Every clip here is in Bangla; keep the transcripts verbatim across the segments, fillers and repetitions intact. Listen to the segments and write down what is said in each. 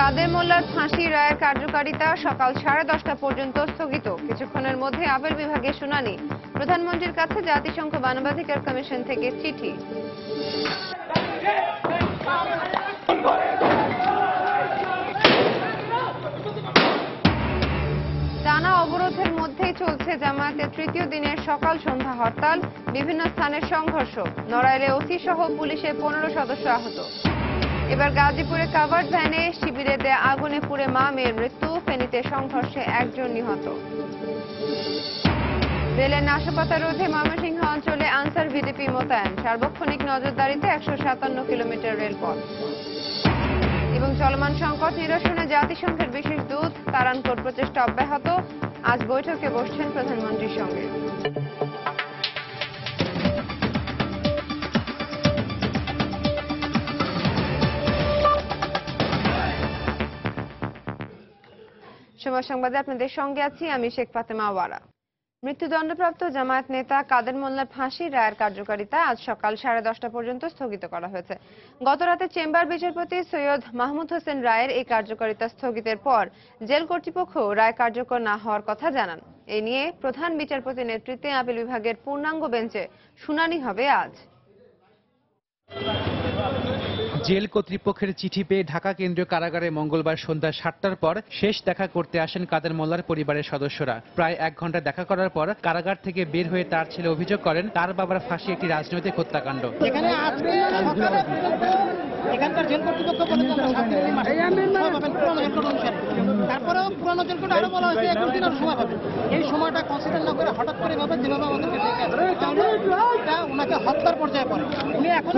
কাদের মোল্লার ফাঁসি রায়ের কার্যকারিতা সকাল সাড়ে দশটা পর্যন্ত স্থগিত। কিছুক্ষণের মধ্যে আপিল বিভাগে শুনানি। প্রধানমন্ত্রীর কাছে জাতিসংঘ মানবাধিকার কমিশন থেকে চিঠি। টানা অবরোধের মধ্যেই চলছে জামায়াতের তৃতীয় দিনের সকাল সন্ধ্যা হরতাল। বিভিন্ন স্থানে সংঘর্ষ। নড়াইলে ওসি সহ পুলিশের পনেরো সদস্য আহত। এবার গাজীপুরে কাভার্ড ভ্যানে শিবিরে দেয়া আগুনে পুড়ে মা মেয়ের মৃত্যু। ফেনীতে সংঘর্ষে একজন নিহত। রেলের নাশকতা রোধে ময়মনসিংহ অঞ্চলে আনসার ভিডিপি মোতায়েন। সার্বক্ষণিক নজরদারিতে একশো সাতান্ন কিলোমিটার রেলপথ। এবং চলমান সংকট নিরসনে জাতিসংঘের বিশেষ দূত তারানকোর প্রচেষ্টা অব্যাহত। আজ বৈঠকে বসছেন প্রধানমন্ত্রীর সঙ্গে। সময় সংবাদে আপনাদের সঙ্গে আছি আমি শেখ ফাতেমা ওয়ারা। মৃত্যুদণ্ডপ্রাপ্ত জামায়াত নেতা কাদের মোল্লার ফাঁসির রায়ের কার্যকারিতা আজ সকাল সাড়ে দশটা পর্যন্ত স্থগিত করা হয়েছে। গতরাতে চেম্বার বিচারপতি সৈয়দ মাহমুদ হোসেন রায়ের এই কার্যকারিতা স্থগিতের পর জেল কর্তৃপক্ষ রায় কার্যকর না হওয়ার কথা জানান। এ নিয়ে প্রধান বিচারপতির নেতৃত্বে আপিল বিভাগের পূর্ণাঙ্গ বেঞ্চে শুনানি হবে আজ। জেল কর্তৃপক্ষের চিঠি পেয়ে ঢাকা কেন্দ্রীয় কারাগারে মঙ্গলবার সন্ধ্যা সাতটার পর শেষ দেখা করতে আসেন কাদের মোল্লার পরিবারের সদস্যরা। প্রায় এক ঘন্টা দেখা করার পর কারাগার থেকে বের হয়ে তার ছেলে অভিযোগ করেন তার বাবার ফাঁসি একটি রাজনৈতিক হত্যাকাণ্ড। এখানকার জেল কর্তৃপক্ষ বলে তারপরেও পুরানো জেল কোড আরো বলা হয়েছে একুশ দিন আরো সময় পাবে। এই সময়টা কনসিডার না করে হঠাৎ করে ভাবে যেভাবে আমাদেরকে এটা ওনাকে হত্যার পর্যায়ে পড়ে। উনি এখনো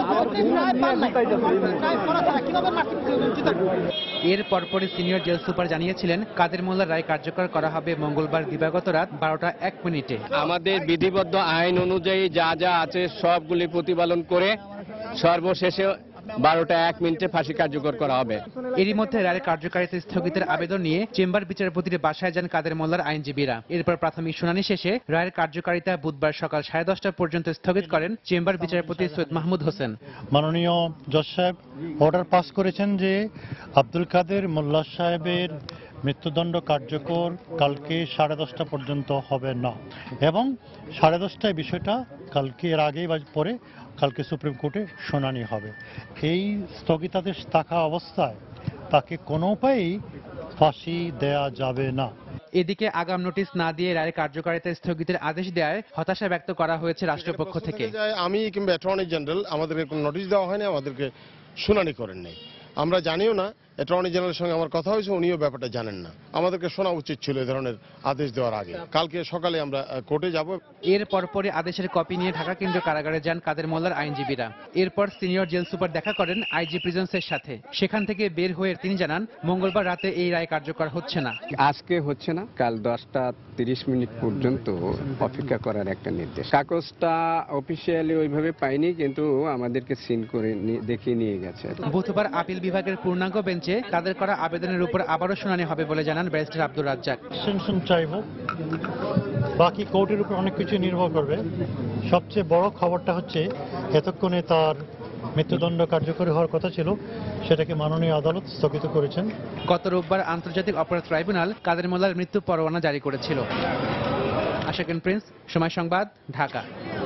এর পরপরই সিনিয়র জেল সুপার জানিয়েছিলেন কাদের মোল্লার রায় কার্যকর করা হবে মঙ্গলবার দিবাগত রাত বারোটা এক মিনিটে। আমাদের বিধিবদ্ধ আইন অনুযায়ী যা যা আছে সবগুলি প্রতিপালন করে সর্বশেষে বারোটা এক মিনিটে ফাঁসি কার্যকর করা হবে। এরই মধ্যে রায়ের কার্যকারিতা স্থগিতের আবেদন নিয়ে চেম্বার বিচারপতির বাসায় যান কাদের মোল্লার আইনজীবীরা। এরপর প্রাথমিক শুনানি শেষে রায়ের কার্যকারিতা বুধবার সকাল সাড়ে দশটা পর্যন্ত স্থগিত করেন চেম্বার বিচারপতি সৈয়দ মাহমুদ হোসেন। মাননীয় জজ সাহেব অর্ডার পাস করেছেন যে আব্দুল কাদের মোল্লা সাহেবের মৃত্যুদণ্ড কার্যকর কালকে সাড়ে দশটা পর্যন্ত হবে না এবং সাড়ে দশটায় বিষয়টা কালকে এর আগেই বা পরে কালকে সুপ্রিম কোর্টে শুনানি হবে। এই স্থগিতাদেশ থাকা অবস্থায় তাকে কোনো উপায়েই ফাঁসি দেয়া যাবে না। এদিকে আগাম নোটিশ না দিয়ে রায়ের কার্যকারিতা স্থগিতের আদেশ দেওয়ায় হতাশা ব্যক্ত করা হয়েছে রাষ্ট্রপক্ষ থেকে। আমি কিংবা অ্যাটর্নি জেনারেল আমাদেরকে কোনো নোটিশ দেওয়া হয়নি, আমাদেরকে শুনানি করেন নাই, আমরা জানিও না। অ্যাটর্নি জেনারেলের সঙ্গে আমার কথা হয়েছে, উনিও ব্যাপারটা জানেন না। আমাদেরকে শোনা উচিত ছিল এই ধরনের আদেশ দেওয়ার আগে। কালকে সকালে আমরা কোর্টে যাব। এর পরপরই আদেশের কপি নিয়ে ঢাকা কেন্দ্রীয় কারাগারে যান কাদের মোল্লার আইনজীবীরা। এরপর সিনিয়র জেল সুপার দেখা করেন আইজি প্রিজন্সের সাথে। সেখান থেকে বের হয়ে তিনি জানান মঙ্গলবার রাতে এই রায় কার্যকর হচ্ছে না। আজকে হচ্ছে না, কাল দশটা তিরিশ মিনিট পর্যন্ত অপেক্ষা করার একটা নির্দেশ। কাগজটা অফিসিয়ালি ওইভাবে পাইনি, কিন্তু আমাদেরকে সিন করে দেখিয়ে নিয়ে গেছে। বুধবার আপিল বিভাগের পূর্ণাঙ্গ বেঞ্চে তাদের করা আবেদনের উপর আবারও শুনানি হবে বলে জানান ব্যারিস্টার আব্দুর রাজ্জাক। সেনশন চাইব, বাকি কোর্টের উপর অনেক কিছু নির্ভর করবে। সবচেয়ে বড় খবরটা হচ্ছে এতক্ষণে তার মৃত্যুদণ্ড কার্যকরী হওয়ার কথা ছিল, সেটাকে মাননীয় আদালত স্থগিত করেছেন। গত রোববার আন্তর্জাতিক অপরাধ ট্রাইব্যুনাল কাদের মোল্লার মৃত্যু পরোয়ানা জারি করেছিল। আশাকিন প্রিন্স, সময় সংবাদ, ঢাকা।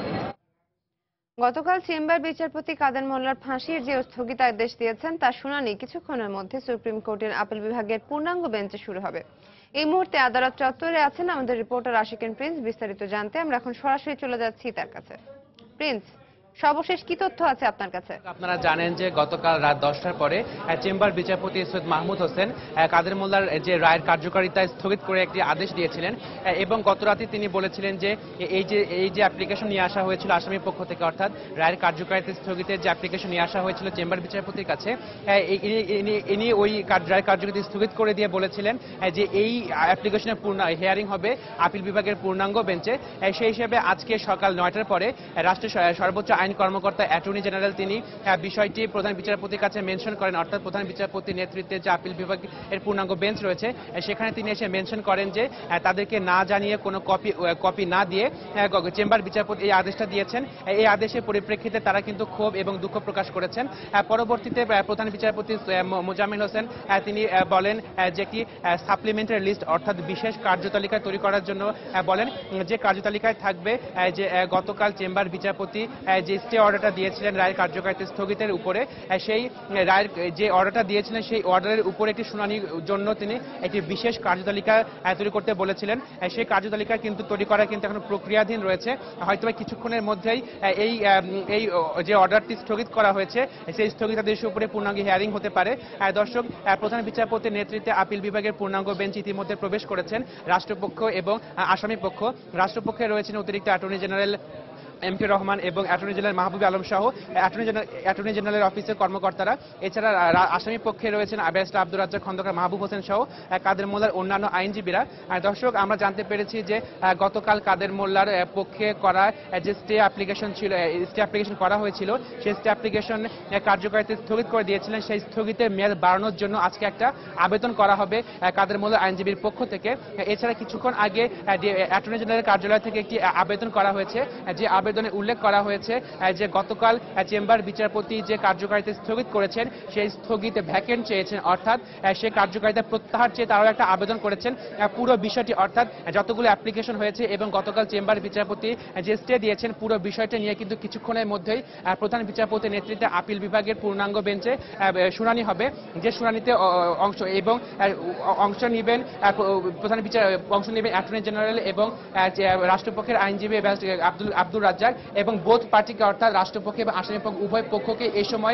গতকাল চেম্বার বিচারপতি কাদের মোল্লার ফাঁসির যে স্থগিতাদেশ দিয়েছেন তার শুনানি কিছুক্ষণের মধ্যে সুপ্রিম কোর্টের আপিল বিভাগের পূর্ণাঙ্গ বেঞ্চে শুরু হবে। এই মুহূর্তে আদালত চত্বরে আছেন আমাদের রিপোর্টার আশিকিন প্রিন্স। বিস্তারিত জানতে আমরা এখন সরাসরি চলে যাচ্ছি তার কাছে। প্রিন্স, সর্বশেষ কি তথ্য আছে আপনার কাছে? আপনারা জানেন যে গতকাল রাত দশটার পরে চেম্বার বিচারপতি সৈয়দ মাহমুদ হোসেন কাদের মোল্লার যে রায়ের কার্যকারিতা স্থগিত করে একটি আদেশ দিয়েছিলেন এবং গত রাতে তিনি বলেছিলেন যে এই যে এই যে অ্যাপ্লিকেশন নিয়ে আসা হয়েছিল আসামির পক্ষ থেকে, অর্থাৎ রায়ের কার্যকারিতা স্থগিতের যে অ্যাপ্লিকেশন নিয়ে আসা হয়েছিল চেম্বার বিচারপতির কাছে, ইনি ওই রায়ের কার্যকারিতা স্থগিত করে দিয়ে বলেছিলেন যে এই অ্যাপ্লিকেশনের পূর্ণ হিয়ারিং হবে আপিল বিভাগের পূর্ণাঙ্গ বেঞ্চে। সেই হিসেবে আজকে সকাল নয়টার পরে রাষ্ট্রের সর্বোচ্চ আইন কর্মকর্তা অ্যাটর্নি জেনারেল তিনি বিষয়টি প্রধান বিচারপতির কাছে মেনশন করেন, অর্থাৎ প্রধান বিচারপতির নেতৃত্বে যে আপিল বিভাগ এর পূর্ণাঙ্গ বেঞ্চ রয়েছে সেখানে তিনি এসে মেনশন করেন যে তাদেরকে না জানিয়ে কোনো কপি কপি না দিয়ে চেম্বার বিচারপতি এই আদেশটা দিয়েছেন। এই আদেশের পরিপ্রেক্ষিতে তারা কিন্তু ক্ষোভ এবং দুঃখ প্রকাশ করেছেন। পরবর্তীতে প্রধান বিচারপতি মোজাম্মেল হোসেন তিনি বলেন যে একটি সাপ্লিমেন্টারি লিস্ট অর্থাৎ বিশেষ কার্যতালিকা তৈরি করার জন্য বলেন, যে কার্যতালিকায় থাকবে যে গতকাল চেম্বার বিচারপতি যে স্টে অর্ডারটা দিয়েছিলেন রায়ের কার্যকারিতা স্থগিতের উপরে, সেই রায়ের যে অর্ডারটা দিয়েছিলেন সেই অর্ডারের উপরে একটি শুনানির জন্য তিনি একটি বিশেষ কার্যতালিকা তৈরি করতে বলেছিলেন। সেই কার্যতালিকা কিন্তু তৈরি করা কিন্তু এখন প্রক্রিয়াধীন রয়েছে। হয়তো কিছুক্ষণের মধ্যেই এই এই যে অর্ডারটি স্থগিত করা হয়েছে সেই স্থগিতাদেশের উপরে পূর্ণাঙ্গ হিয়ারিং হতে পারে। দর্শক, প্রধান বিচারপতির নেতৃত্বে আপিল বিভাগের পূর্ণাঙ্গ বেঞ্চ ইতিমধ্যে প্রবেশ করেছেন রাষ্ট্রপক্ষ এবং আসামি পক্ষ। রাষ্ট্রপক্ষে রয়েছেন অতিরিক্ত attorney general M K Rahman এবং অ্যাটর্নি জেনারেল মাহবুব আলম সহ অ্যাটর্নি জেনারেল অ্যাটর্নি জেনারেলের অফিসের কর্মকর্তারা। এছাড়া আসামি পক্ষে রয়েছেন ব্যারিস্টার আব্দুর রাজ্জাক খন্দকার, মাহবুব হোসেন সহ কাদের মোল্লার অন্যান্য আইনজীবীরা। দর্শক, আমরা জানতে পেরেছি যে গতকাল কাদের মোল্লার পক্ষে করা যে স্টে অ্যাপ্লিকেশন ছিল, স্টে অ্যাপ্লিকেশন করা হয়েছিল সেই স্টে অ্যাপ্লিকেশন কার্যকারিতা স্থগিত করে দিয়েছিলেন। সেই স্থগিতের মেয়াদ বাড়ানোর জন্য আজকে একটা আবেদন করা হবে কাদের মোল্লার আইনজীবীর পক্ষ থেকে। এছাড়া কিছুক্ষণ আগে অ্যাটর্নি জেনারেল কার্যালয় থেকে একটি আবেদন করা হয়েছে, যে আবেদনে উল্লেখ করা হয়েছে যে গতকাল চেম্বার বিচারপতি যে কার্যকারিতা স্থগিত করেছেন সেই স্থগিত ভ্যাকেন্ট চেয়েছেন, অর্থাৎ সেই কার্যকারিতা প্রত্যাহার চেয়ে তারাও একটা আবেদন করেছেন। পুরো বিষয়টি অর্থাৎ যতগুলো অ্যাপ্লিকেশন হয়েছে এবং গতকাল চেম্বার বিচারপতি যে স্টে দিয়েছেন পুরো বিষয়টা নিয়ে কিন্তু কিছুক্ষণের মধ্যেই প্রধান বিচারপতির নেতৃত্বে আপিল বিভাগের পূর্ণাঙ্গ বেঞ্চে শুনানি হবে। যে শুনানিতে অংশ এবং অংশ নেবেন প্রধান বিচার অংশ নেবেন অ্যাটর্নি জেনারেল এবং রাষ্ট্রপক্ষের আইনজীবী আব্দুল আব্দুর রাজ্জাক এবং বোথ পার্টিকে অর্থাৎ রাষ্ট্রপক্ষ এবং আসামি পক্ষ উভয় পক্ষকে এই সময়ে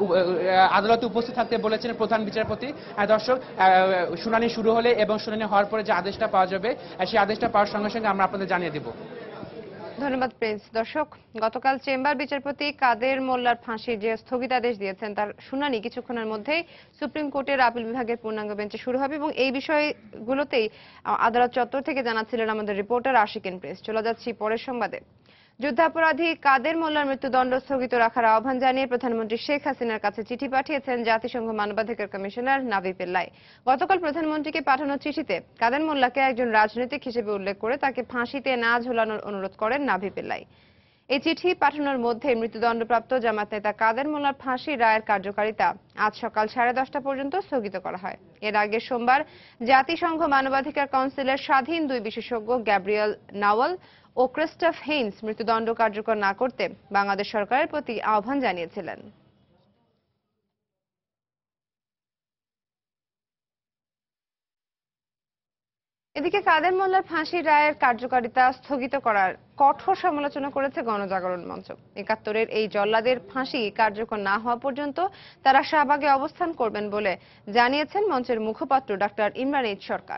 আদালতে উপস্থিত থাকতে বলেছেন প্রধান বিচারপতি। দর্শক, শুনানি শুরু হলে এবং শুনানি হওয়ার পরে যে আদেশটা পাওয়া যাবে সেই আদেশটা পাওয়ার সঙ্গে সঙ্গে আমরা আপনাদের জানিয়ে দেব। ধন্যবাদ প্রিন্স। দর্শক, গতকাল চেম্বার বিচারপতি কাদের মোল্লার ফাঁসির যে স্থগিতাদেশ দিয়েছেন তার শুনানি কিছুক্ষণের মধ্যেই সুপ্রিম কোর্টের আপিল বিভাগের পূর্ণাঙ্গ বেঞ্চে শুরু হবে এবং এই বিষয়গুলোতেই আদালত চত্বর থেকে জানাচ্ছিলেন আমাদের রিপোর্টার আশিকিন প্রিন্স। চলে যাচ্ছি পরের সংবাদে। যুদ্ধাপরাধী কাদের মোল্লার মৃত্যুদণ্ড স্থগিত রাখার আহ্বান জানিয়ে প্রধানমন্ত্রী শেখ হাসিনার কাছে চিঠি পাঠিয়েছেন জাতিসংঘ মানবাধিকার কমিশনার নাভি পিল্লাই। গতকাল প্রধানমন্ত্রীকে পাঠানো চিঠিতে কাদের মোল্লাকে একজন রাজনৈতিক হিসেবে উল্লেখ করে তাকে ফাঁসিতে না ঝোলানোর অনুরোধ করেন নাভি পিল্লাই। এই চিঠি পাঠানোর মধ্যে মৃত্যুদণ্ডপ্রাপ্ত জামাত নেতা কাদের মোল্লার ফাঁসির রায়ের কার্যকারিতা আজ সকাল সাড়ে দশটা পর্যন্ত স্থগিত করা হয়। এর আগে সোমবার জাতিসংঘ মানবাধিকার কাউন্সিলের স্বাধীন দুই বিশেষজ্ঞ গ্যাব্রিয়েল নাওয়াল ও ক্রিস্টোফ হেইন্স মৃত্যুদণ্ড কার্যকর না করতে বাংলাদেশ সরকারের প্রতি আহ্বান জানিয়েছিলেন। এদিকে কাদের মোল্লার ফাঁসির রায়ের কার্যকারিতা স্থগিত করার কঠোর সমালোচনা করেছে গণজাগরণ মঞ্চ। একাত্তরের এই জল্লাদের ফাঁসি কার্যকর না হওয়া পর্যন্ত তারা শাহবাগে অবস্থান করবেন বলে জানিয়েছেন মঞ্চের মুখপাত্র ডাক্তার ইমরান এইচ সরকার।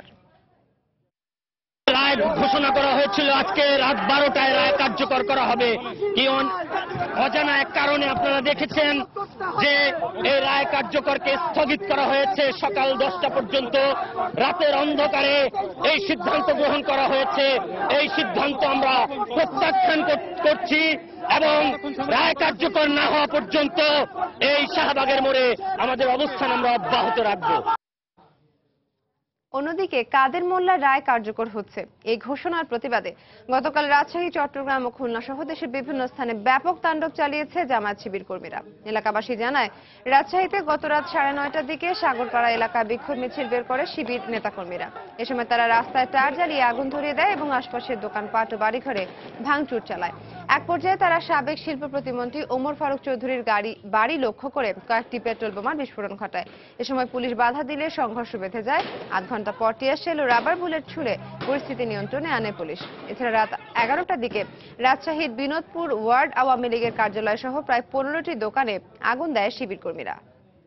রায় ঘোষণা করা হয়েছিল আজকে রাত বারোটায় রায় কার্যকর করা হবে, কি অজানা এক কারণে আপনারা দেখেছেন যে এই রায় কার্যকরকে স্থগিত করা হয়েছে সকাল দশটা পর্যন্ত। রাতের অন্ধকারে এই সিদ্ধান্ত গ্রহণ করা হয়েছে। এই সিদ্ধান্ত আমরা প্রত্যাখ্যান করছি এবং রায় কার্যকর না হওয়া পর্যন্ত এই শাহবাগের মোড়ে আমাদের অবস্থান আমরা অব্যাহত রাখবো। অন্যদিকে কাদের মোল্লার রায় কার্যকর হচ্ছে এই ঘোষণার প্রতিবাদে গতকাল রাজশাহী, চট্টগ্রাম ও খুলনা সহ দেশের বিভিন্ন স্থানে ব্যাপক তাণ্ডব চালিয়েছে জামায়াত শিবির কর্মীরা। এলাকাবাসী জানায়, রাজশাহীতে গত রাত সাড়ে নয়টার দিকে সাগরপাড়া এলাকায় বিক্ষোভ মিছিল বের করে শিবির নেতাকর্মীরা। এ সময় তারা রাস্তায় টায়ার জ্বালিয়ে আগুন ধরিয়ে দেয় এবং আশপাশের দোকানপাট ও বাড়িঘরে ভাঙচুর চালায়। এক পর্যায়ে তারা সাবেক শিল্প প্রতিমন্ত্রী ওমর ফারুক চৌধুরীর গাড়ি বাড়ি লক্ষ্য করে কয়েকটি পেট্রোল বোমার বিস্ফোরণ ঘটায়। এ সময় পুলিশ বাধা দিলে সংঘর্ষ বেঁধে যায়। আধ ঘন্টা পর টিয়ার শেল ও রাবার বুলেট ছুড়ে পরিস্থিতি নিয়ন্ত্রণে আনে পুলিশ। এছাড়া রাত এগারোটার দিকে রাজশাহীর বিনোদপুর ওয়ার্ড আওয়ামী লীগের কার্যালয় সহ প্রায় পনেরোটি দোকানে আগুন দেয় শিবির কর্মীরা।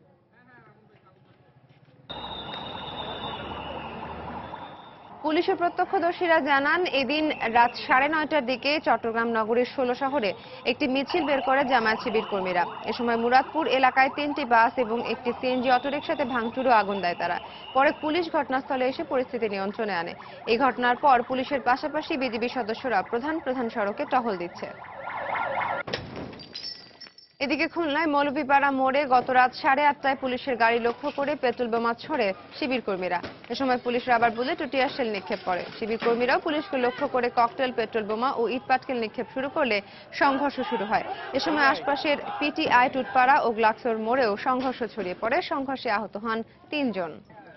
পুলিশ ও প্রত্যক্ষদর্শীরা জানান, এদিন রাত সাড়ে নয়টার দিকে চট্টগ্রাম নগরীর ষোলো শহরে একটি মিছিল বের করে জামায়াত শিবির কর্মীরা। এ সময় মুরাদপুর এলাকায় তিনটি বাস এবং একটি সিএনজি অটোরিকশাতে ভাঙচুর ও আগুন দেয় তারা। পরে পুলিশ ঘটনাস্থলে এসে পরিস্থিতি নিয়ন্ত্রণে আনে। এই ঘটনার পর পুলিশের পাশাপাশি বিজিবি সদস্যরা প্রধান প্রধান সড়কে টহল দিচ্ছে। এদিকে খুলনায় মৌলভীপাড়া মোড়ে গত রাত সাড়ে আটটায় পুলিশের গাড়ি লক্ষ্য করে পেট্রোল বোমা ছোড়ে শিবির কর্মীরা। এ সময় পুলিশ রাবার বুলেট ও টিয়ার শেল নিক্ষেপ করে। শিবির কর্মীরাও পুলিশকে লক্ষ্য করে ককটেল, পেট্রোল বোমা ও ইট পাটকেল নিক্ষেপ শুরু করলে সংঘর্ষ শুরু হয়। এ সময় আশপাশের পিটিআই, টুটপাড়া ও গ্লাক্সোর মোড়েও সংঘর্ষ ছড়িয়ে পড়ে। সংঘর্ষে আহত হন তিনজন।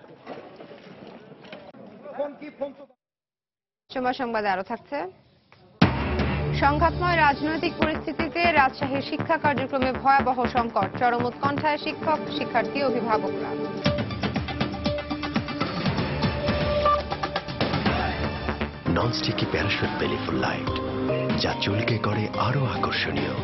সময় সংবাদে আরো থাকছে। সংঘাতময় রাজনৈতিক পরিস্থিতিতে রাজশাহীর শিক্ষা কার্যক্রমে ভয়াবহ সংকট, চরম উৎকণ্ঠায় শিক্ষক, শিক্ষার্থী, অভিভাবকরা। ননস্টিকি প্যারাশুট বেলিফুল লাইট, যা চুলকে করে আরো আকর্ষণীয়।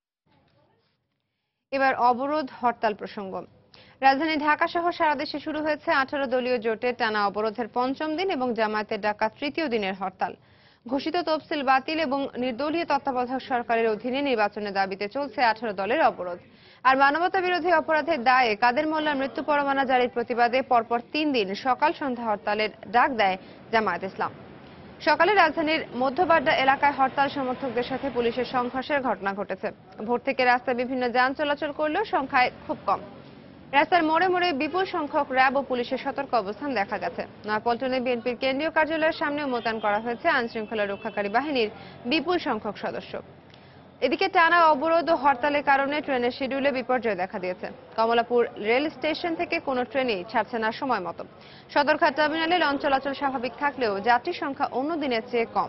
এবার অবরোধ হরতাল প্রসঙ্গ। রাজধানী ঢাকা সহ সারা দেশে শুরু হয়েছে আঠারো দলীয় জোটের টানা অবরোধের পঞ্চম দিন এবং জামায়াতের ডাকা তৃতীয় দিনের হরতাল। ঘোষিত তফসিল বাতিল এবং নির্দলীয় তত্ত্বাবধায়ক সরকারের অধীনে নির্বাচনের দাবিতে চলছে আঠারো দলের অবরোধ। আর মানবতা বিরোধী অপরাধের দায়ে কাদের মোল্লার মৃত্যু পরোয়ানা জারির প্রতিবাদে পরপর তিন দিন সকাল সন্ধ্যা হরতালের ডাক দেয় জামায়াত ইসলাম। সকালে রাজধানীর মধ্যবাড্ডা এলাকায় হরতাল সমর্থকদের সাথে পুলিশের সংঘর্ষের ঘটনা ঘটেছে। ভোর থেকে রাস্তায় বিভিন্ন যান চলাচল করলেও সংখ্যায় খুব কম। রাস্তার মোড়ে মোড়ে বিপুল সংখ্যক র্যাব ও পুলিশের সতর্ক অবস্থান দেখা গেছে। নয়াপল্টনে বিএনপির কেন্দ্রীয় কার্যালয়ের সামনেও মোতায়েন করা হয়েছে আইনশৃঙ্খলা রক্ষাকারী বাহিনীর বিপুল সংখ্যক সদস্য। এদিকে টানা অবরোধ ও হরতালের কারণে ট্রেনের শিডিউলে বিপর্যয় দেখা দিয়েছে। কমলাপুর রেল স্টেশন থেকে কোনো ট্রেনই ছাড়ছে না সময় মতো। সদরঘাট টার্মিনালে লঞ্চ চলাচল স্বাভাবিক থাকলেও যাত্রী সংখ্যা অন্য দিনের চেয়ে কম।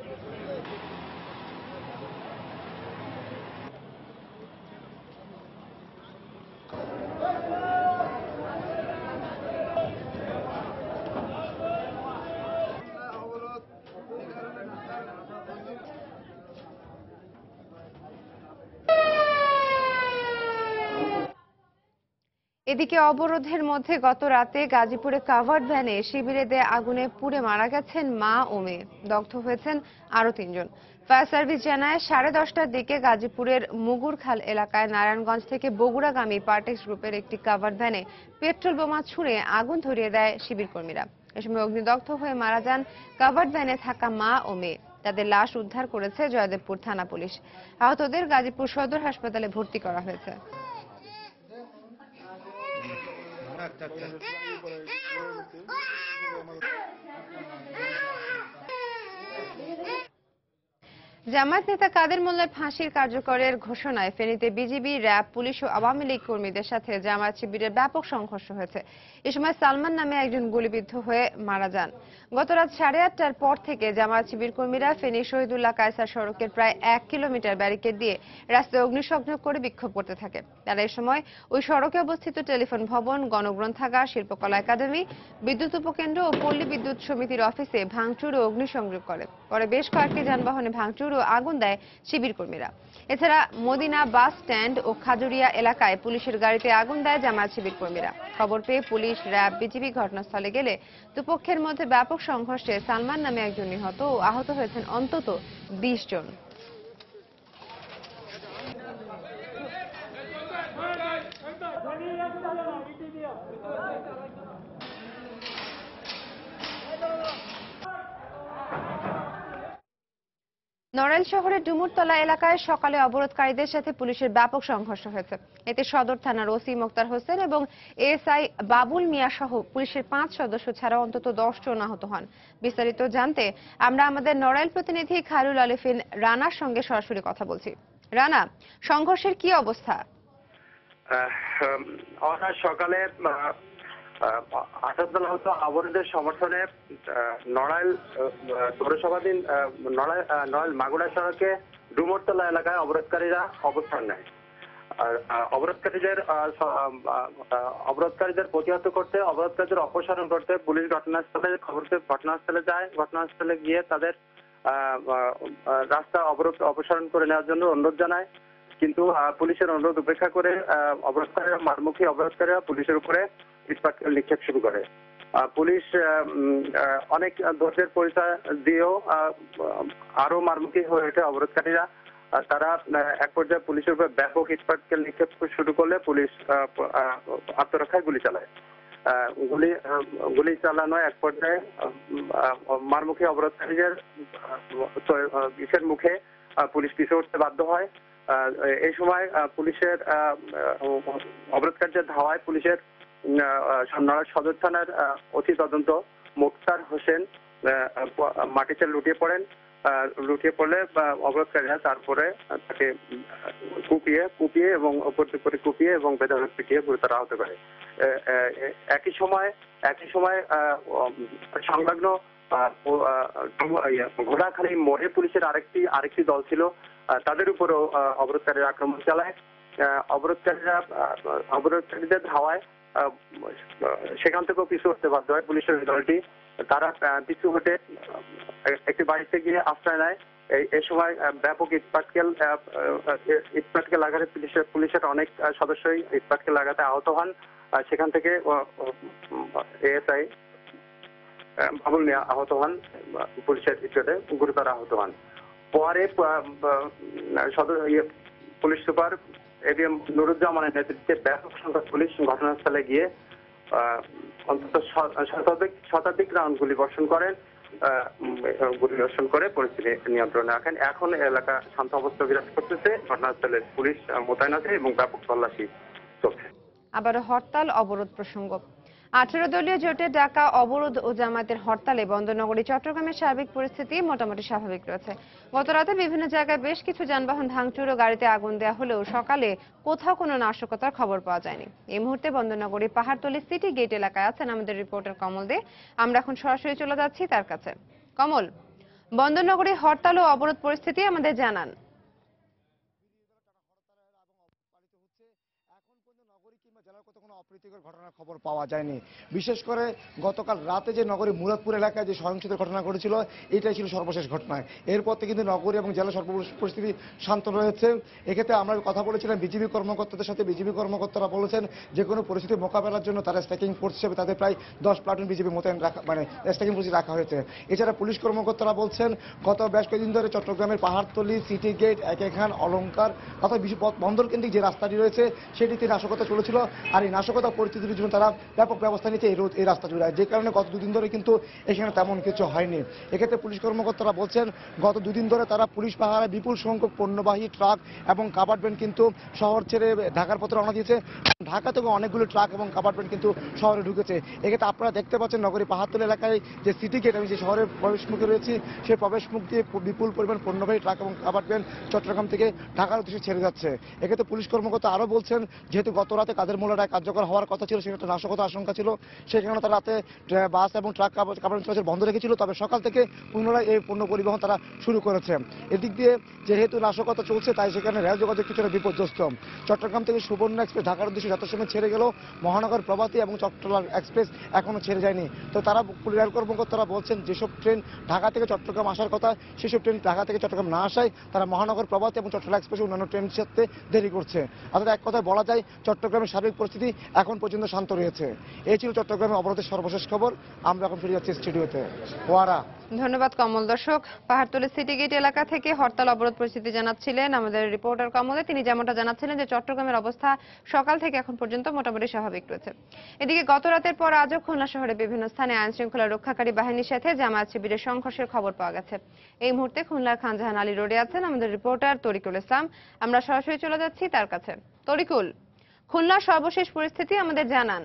এদিকে অবরোধের মধ্যে গত রাতে গাজীপুরে কাভার্ড ভ্যানে শিবিরে দেয়া আগুনে পুড়ে মারা গেছেন মা ও মেয়ে, দগ্ধ হয়েছেন আরো তিনজন। ফায়ার সার্ভিস জানায় সাড়ে দশটার দিকে গাজীপুরের মুগুরখাল এলাকায় নারায়ণগঞ্জ থেকে বগুড়াগামী পার্টেক্স গ্রুপের একটি কাভার্ড ভ্যানে পেট্রোল বোমা ছুড়ে আগুন ধরিয়ে দেয় শিবির কর্মীরা। এ সময় অগ্নিদগ্ধ হয়ে মারা যান কাভার্ড ভ্যানে থাকা মা ও মেয়ে। তাদের লাশ উদ্ধার করেছে জয়দেবপুর থানা পুলিশ। আহতদের গাজীপুর সদর হাসপাতালে ভর্তি করা হয়েছে। জামায়াত নেতা কাদের মোল্লার ফাঁসির কার্যকরের ঘোষণায় ফেনীতে বিজিবি, র্যাব, পুলিশ ও আওয়ামী লীগ কর্মীদের সাথে জামায়াত শিবিরের ব্যাপক সংঘর্ষ হয়েছে। এ সময় সালমান নামে একজন গুলিবিদ্ধ হয়ে মারা যান। গত রাত সাড়ে আটটার পর থেকে জামায়াত শিবির কর্মীরা ফেনী শহীদুল্লাহ কায়সার সড়কের প্রায় এক কিলোমিটার ব্যারিকেড দিয়ে রাস্তায় অগ্নিসংযোগ করে বিক্ষোভ করতে থাকে। তারা এ সময় ওই সড়কে অবস্থিত টেলিফোন ভবন, গণগ্রন্থাগার, শিল্পকলা একাডেমি, বিদ্যুৎ উপকেন্দ্র ও পল্লী বিদ্যুৎ সমিতির অফিসে ভাঙচুর ও অগ্নিসংযোগ করে। পরে বেশ কয়েকটি যানবাহনে ভাঙচুর ও আগুন দেয় শিবির কর্মীরা। এছাড়া মদিনা বাস স্ট্যান্ড ও খাজুরিয়া এলাকায় পুলিশের গাড়িতে আগুন দেয় জামায়াত শিবির কর্মীরা। খবর পেয়ে পুলিশ, র্যাব, বিজিবি ঘটনাস্থলে গেলে দুপক্ষের মধ্যে ব্যাপক সংঘর্ষে সালমান নামে একজন নিহত ও আহত হয়েছেন অন্তত বিশ জন। নড়াইল শহরের ডুমুরতলা এলাকায় সকালে অবরোধকারীদের সাথে পুলিশের ব্যাপক সংঘর্ষ হয়েছে। এতে সদর থানার ওসি মোক্তার হোসেন এবং এএসআই বাবুল মিয়া সহ পুলিশের পাঁচ সদস্য ছাড়া অন্তত দশ জন আহত হন। বিস্তারিত জানতে আমরা আমাদের নড়াইল প্রতিনিধি খায়রুল আলিফিন রানার সঙ্গে সরাসরি কথা বলছি। রানা, সংঘর্ষের কি অবস্থা? সকালে আসাদুল হক অবরোধের সমর্থনে নড়াইল পৌরসভাধীন নড়াইল নড়াইল মাগুরা সড়কে ডুমুরতলা এলাকায় অবরোধকারীরা অবস্থান নেয়। আর অবরোধকারীদের অবরোধকারীদের প্রতিহত করতে, অবরোধকারীদের অপসারণ করতে পুলিশ ঘটনাস্থলে খবর পেয়ে ঘটনাস্থলে যায়। ঘটনাস্থলে গিয়ে তাদের রাস্তা অবরোধ অপসারণ করে নেওয়ার জন্য অনুরোধ জানায়। কিন্তু পুলিশের অনুরোধ উপেক্ষা করে অবরোধকারীরা মারমুখী অবরোধকারীরা পুলিশের উপরে ইটপাটকেল নিক্ষেপ শুরু করে। পুলিশ অনেক ধৈর্যের পরিচয় দিয়েও আরো মারমুখী হয়ে ওঠে অবরোধকারীরা। তারা এক পর্যায়ে পুলিশের উপর ব্যাপক ইটপাটকেল নিক্ষেপ শুরু করলে পুলিশ আত্মরক্ষায় গুলি চালায়। গুলি গুলি চালানো এক পর্যায়ে মারমুখী অবরোধকারীদের ইসের মুখে পুলিশ পিছু উঠতে বাধ্য হয়। আহ, এই সময় আহ, পুলিশের আহ, অবরোধকারীদের ধাওয়ায় পুলিশের নড়াইল সদর থানার আহ, অতি তদন্ত মুক্তার হোসেন আহ, মাটিতে লুটিয়ে পড়েন। আহ, লুটিয়ে পড়লে আহ, অবরোধকারীরা তারপরে তাকে কুপিয়ে কুপিয়ে এবং উপর করে কুপিয়ে এবং বেধড়ক পিটিয়ে গুরুতর আহত করে। আহ, আহ, একই সময় একই সময় আহ, সংলগ্ন ঘোড়াখালী মোড়ে পুলিশের আরেকটি আরেকটি দল ছিল, তাদের উপরও অবরোধকারীরা আক্রমণ চালায়। অবরোধকারীরা অবরোধকারীদের ধাওয়ায় সেখান থেকেও পিছু হতে বাধ্য হয় পুলিশের দলটি। তারা পিছু হটে একটি বাড়িতে গিয়ে আশ্রয় নেয়। এই সময় ব্যাপক ইটপাটকেল ইটপাটকেল আঘাতে পুলিশের পুলিশের অনেক সদস্যই ইটপাটকেল আঘাতে আহত হন। সেখান থেকে এএসআই বাবুল মিয়া আহত হন, পুলিশের ইটে গুরুতর আহত হন। পরে সদর পুলিশ সুপার এবিএম নুরুজ্জামানের নেতৃত্বে ব্যাপক সংখ্যক পুলিশ ঘটনাস্থলে গিয়ে অন্তত শতাধিক শতাধিক রাউন্ড গুলি বর্ষণ করেন, গুলি বর্ষণ করে পরিস্থিতি নিয়ন্ত্রণে রাখেন। এখন এলাকা শান্ত অবস্থা বিরাজ করতেছে, ঘটনাস্থলে পুলিশ মোতায়েন আছে এবং ব্যাপক তল্লাশি চলছে। আবারও হরতাল অবরোধ প্রসঙ্গ। আঠারো দলীয় জোটে ডাকা অবরোধ ও জামায়াতের হরতালে বন্দরনগরী চট্টগ্রামের সার্বিক পরিস্থিতি মোটামুটি স্বাভাবিক রয়েছে। গতরাতে বিভিন্ন জায়গায় বেশ কিছু যানবাহন ভাঙচুর ও গাড়িতে আগুন দেওয়া হলেও সকালে কোথাও কোনো নাশকতার খবর পাওয়া যায়নি। এই মুহূর্তে বন্দরনগরী পাহাড়তলী সিটি গেট এলাকায় আছেন আমাদের রিপোর্টার কমল দে। আমরা এখন সরাসরি চলে যাচ্ছি তার কাছে। কমল, বন্দরনগরী হরতাল ও অবরোধ পরিস্থিতি আমাদের জানান। অপ্রীতিকর ঘটনার খবর পাওয়া যায়নি। বিশেষ করে গতকাল রাতে যে নগরী মুরাদপুর এলাকায় যে সহিংসতার ঘটনা ঘটেছিল, এটাই ছিল সর্বশেষ ঘটনা। এরপর থেকে কিন্তু নগরী এবং জেলা সর্বশেষ পরিস্থিতি শান্ত রয়েছে। এক্ষেত্রে আমরা কথা বলেছিলাম বিজিবি কর্মকর্তাদের সাথে। বিজিবি কর্মকর্তারা বলেছেন যে কোনো পরিস্থিতি মোকাবেলার জন্য তারা স্ট্যাকিং ফোর্স হিসেবে তাদের প্রায় দশ প্লাটুন বিজিবি মোতায়েন রাখা মানে স্ট্যাকিং ফোর্স রাখা হয়েছে। এছাড়া পুলিশ কর্মকর্তারা বলছেন গত বেশ কয়েকদিন ধরে চট্টগ্রামের পাহাড়তলী, সিটি গেট, একেখান, অলঙ্কার তথা বন্দর কেন্দ্রিক যে রাস্তাটি রয়েছে সেটিতে নাশকতা চলেছিল। আর এই নাশকতা পরিস্থিতির জন্য তারা ব্যাপক ব্যবস্থা নিতে এই রাস্তা জুড়ে, যে কারণে গত দুদিন ধরে কিন্তু এখানে তেমন কিছু হয়নি। এক্ষেত্রে পুলিশ কর্মকর্তারা বলছেন গত দুদিন ধরে তারা পুলিশ পাহারায় বিপুল সংখ্যক পণ্যবাহী ট্রাক এবং কাভার্ড কিন্তু শহর ছেড়ে ঢাকার পথে রওনা দিয়েছে। ঢাকা থেকে অনেকগুলো ট্রাক এবং কাভার্ড কিন্তু শহরে ঢুকেছে। এক্ষেত্রে আপনারা দেখতে পাচ্ছেন নগরী পাহাড়তলী এলাকায় যে সিটি গেট, আমি যে শহরের প্রবেশমুখে রয়েছি, সেই প্রবেশমুখ দিয়ে বিপুল পরিমাণ পণ্যবাহী ট্রাক এবং কাভার্ড চট্টগ্রাম থেকে ঢাকার উদ্দেশ্যে ছেড়ে যাচ্ছে। এক্ষেত্রে পুলিশ কর্মকর্তা আরও বলছেন যেহেতু গত রাতে কাদের মোল্লা রায় কার্যকর হওয়ার কথা ছিল, সেখানে একটা নাশকতার আশঙ্কা ছিল, সেই কারণে তারা রাতে বাস এবং ট্রাক কাভার্ড চলাচল বন্ধ রেখেছিল। তবে সকাল থেকে পুনরায় এই পণ্য পরিবহন তারা শুরু করেছে। এদিক দিয়ে যেহেতু নাশকতা চলছে তাই সেখানে রেল যোগাযোগ কিছুটা বিপর্যস্ত। চট্টগ্রাম থেকে সুবর্ণ এক্সপ্রেস ঢাকার উদ্দেশ্যে যথাসময় ছেড়ে গেল, মহানগর প্রভাতী এবং চট্টগ্রাম এক্সপ্রেস এখনো ছেড়ে যায়নি। তো তারা রেল কর্মকর্তারা বলছেন যেসব ট্রেন ঢাকা থেকে চট্টগ্রাম আসার কথা সেসব ট্রেন ঢাকা থেকে চট্টগ্রাম না আসায় তারা মহানগর প্রভাতী এবং চট্টগ্রাম এক্সপ্রেস অন্যান্য ট্রেনের সাথে দেরি করছে। অর্থাৎ এক কথায় বলা যায় চট্টগ্রামের সার্বিক পরিস্থিতি এখন পর্যন্ত শান্ত রয়েছে। এই ছিল চট্টগ্রামের অবরোধের সর্বশেষ খবর। আমরা এখন ফিরে যাচ্ছি স্টুডিওতে। ওয়ারা। ধন্যবাদ কমল। দর্শক, পাহাড়তলী সিটি গেট এলাকা থেকে হরতাল অবরোধ পরিস্থিতি জানাচ্ছিলেন আমাদের রিপোর্টার কমলে। তিনি যেমনটা জানাচ্ছিলেন যে চট্টগ্রামের অবস্থা সকাল থেকে এখন পর্যন্ত মোটামুটি স্বাভাবিক রয়েছে। এদিকে গত রাতের পর আজও খুলনা শহরে বিভিন্ন স্থানে আইন শৃঙ্খলা রক্ষাকারী বাহিনীর সাথে জামায়াত শিবিরের সংঘর্ষের খবর পাওয়া গেছে। এই মুহূর্তে খুলনার খানজাহান আলী রোডে আছেন আমাদের রিপোর্টার তরিকুল ইসলাম। আমরা সরাসরি চলে যাচ্ছি তার কাছে। তরিকুল, খুলনার সর্বশেষ পরিস্থিতি আমাদের জানান।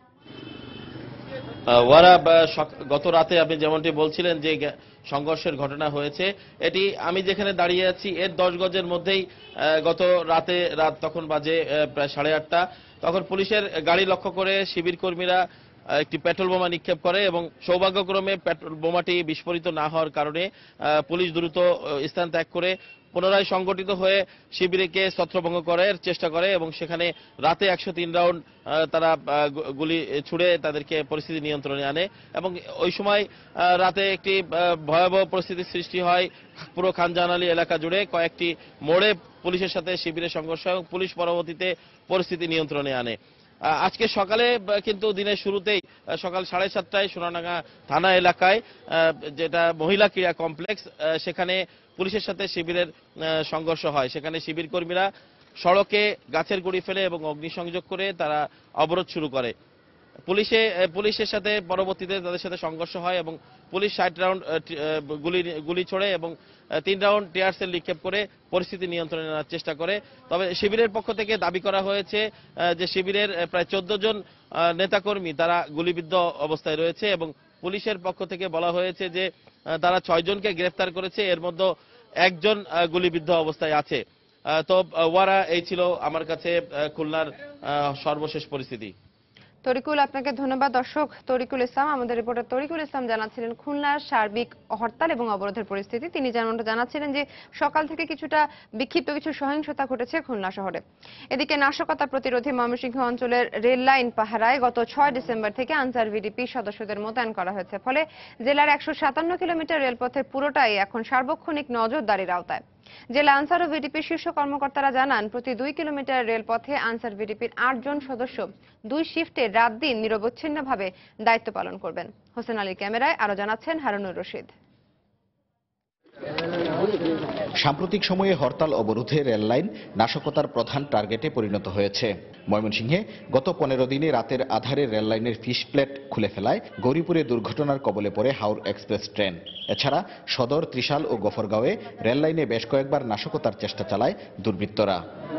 ওয়ারা, গত রাতে আপনি যেমনটি বলছিলেন যে সংঘর্ষের ঘটনা হয়েছে, এটি আমি যেখানে দাঁড়িয়ে আছি এর দশ গজের মধ্যেই গত রাতে রাত তখন বাজে প্রায় সাড়ে আটটা, তখন পুলিশের গাড়ি লক্ষ্য করে শিবির কর্মীরা একটি পেট্রোল বোমা নিক্ষেপ করে এবং সৌভাগ্যক্রমে পেট্রোল বোমাটি বিস্ফোরিত না হওয়ার কারণে পুলিশ দ্রুত স্থান ত্যাগ করে পুনরায় সংগঠিত হয়ে শিবিরকে ছত্রভঙ্গ করার চেষ্টা করে এবং সেখানে রাতে একশো তিন রাউন্ড তারা গুলি ছুড়ে তাদেরকে পরিস্থিতি নিয়ন্ত্রণে আনে এবং ওই সময় রাতে একটি ভয়াবহ পরিস্থিতির সৃষ্টি হয় পুরো খানজাহান আলী এলাকা জুড়ে। কয়েকটি মোড়ে পুলিশের সাথে শিবিরের সংঘর্ষ এবং পুলিশ পরবর্তীতে পরিস্থিতি নিয়ন্ত্রণে আনে। আজকে সকালে কিন্তু দিনের শুরুতেই সকাল সাড়ে সাতটায় সোনাডাঙ্গা থানা এলাকায় যেটা মহিলা ক্রীড়া কমপ্লেক্স, সেখানে পুলিশের সাথে শিবিরের সংঘর্ষ হয়। সেখানে শিবির কর্মীরা সড়কে গাছের গুঁড়ি ফেলে এবং অগ্নিসংযোগ করে তারা অবরোধ শুরু করে। পুলিশে পুলিশের সাথে পরবর্তীতে তাদের সাথে সংঘর্ষ হয় এবং পুলিশ ষাট রাউন্ড গুলি গুলি ছোড়ে এবং তিন রাউন্ড টিয়ার সেল নিক্ষেপ করে পরিস্থিতি নিয়ন্ত্রণে আনার চেষ্টা করে। তবে শিবিরের পক্ষ থেকে দাবি করা হয়েছে যে শিবিরের প্রায় চোদ্দ জন নেতাকর্মী তারা গুলিবিদ্ধ অবস্থায় রয়েছে এবং পুলিশের পক্ষ থেকে বলা হয়েছে যে তারা ছয় জনকে গ্রেফতার করেছে, এর মধ্যে একজন গুলিবিদ্ধ অবস্থায় আছে। তো ওয়ারা এই ছিল আমার কাছে খুলনার সর্বশেষ পরিস্থিতি। তরিকুল, আপনাকে ধন্যবাদ। দর্শক, তরিকুল ইসলাম, আমাদের রিপোর্টার তরিকুল ইসলাম জানাচ্ছিলেন খুলনার সার্বিক হরতাল এবং অবরোধের পরিস্থিতি। তিনি যেমনটা জানাচ্ছিলেন যে সকাল থেকে কিছুটা বিক্ষিপ্ত কিছু সহিংসতা ঘটেছে খুলনা শহরে। এদিকে নাশকতা প্রতিরোধে ময়মনসিংহ অঞ্চলের রেল লাইন পাহারায় গত ছয় ডিসেম্বর থেকে আনসার ভিডিপি সদস্যদের মোতায়েন করা হয়েছে। ফলে জেলার একশো সাতান্ন কিলোমিটার রেলপথের পুরোটাই এখন সার্বক্ষণিক নজরদারির আওতায়। জেলা আনসার ও ভিডিপির শীর্ষ কর্মকর্তারা জানান, প্রতি দুই কিলোমিটার রেলপথে আনসার ভিডিপির আট জন সদস্য দুই শিফটে রাত দিন নিরবচ্ছিন্নভাবে দায়িত্ব পালন করবেন। হোসেন আলীর ক্যামেরায় আরো জানাচ্ছেন হারুনুর রশিদ। সাম্প্রতিক সময়ে হরতাল অবরোধে রেললাইন নাশকতার প্রধান টার্গেটে পরিণত হয়েছে। ময়মনসিংহে গত পনেরো দিনে রাতের আধারে রেললাইনের ফিশ প্লেট খুলে ফেলায় গৌরীপুরে দুর্ঘটনার কবলে পড়ে হাওর এক্সপ্রেস ট্রেন। এছাড়া সদর, ত্রিশাল ও গফরগাঁওয়ে রেললাইনে বেশ কয়েকবার নাশকতার চেষ্টা চালায় দুর্বৃত্তরা।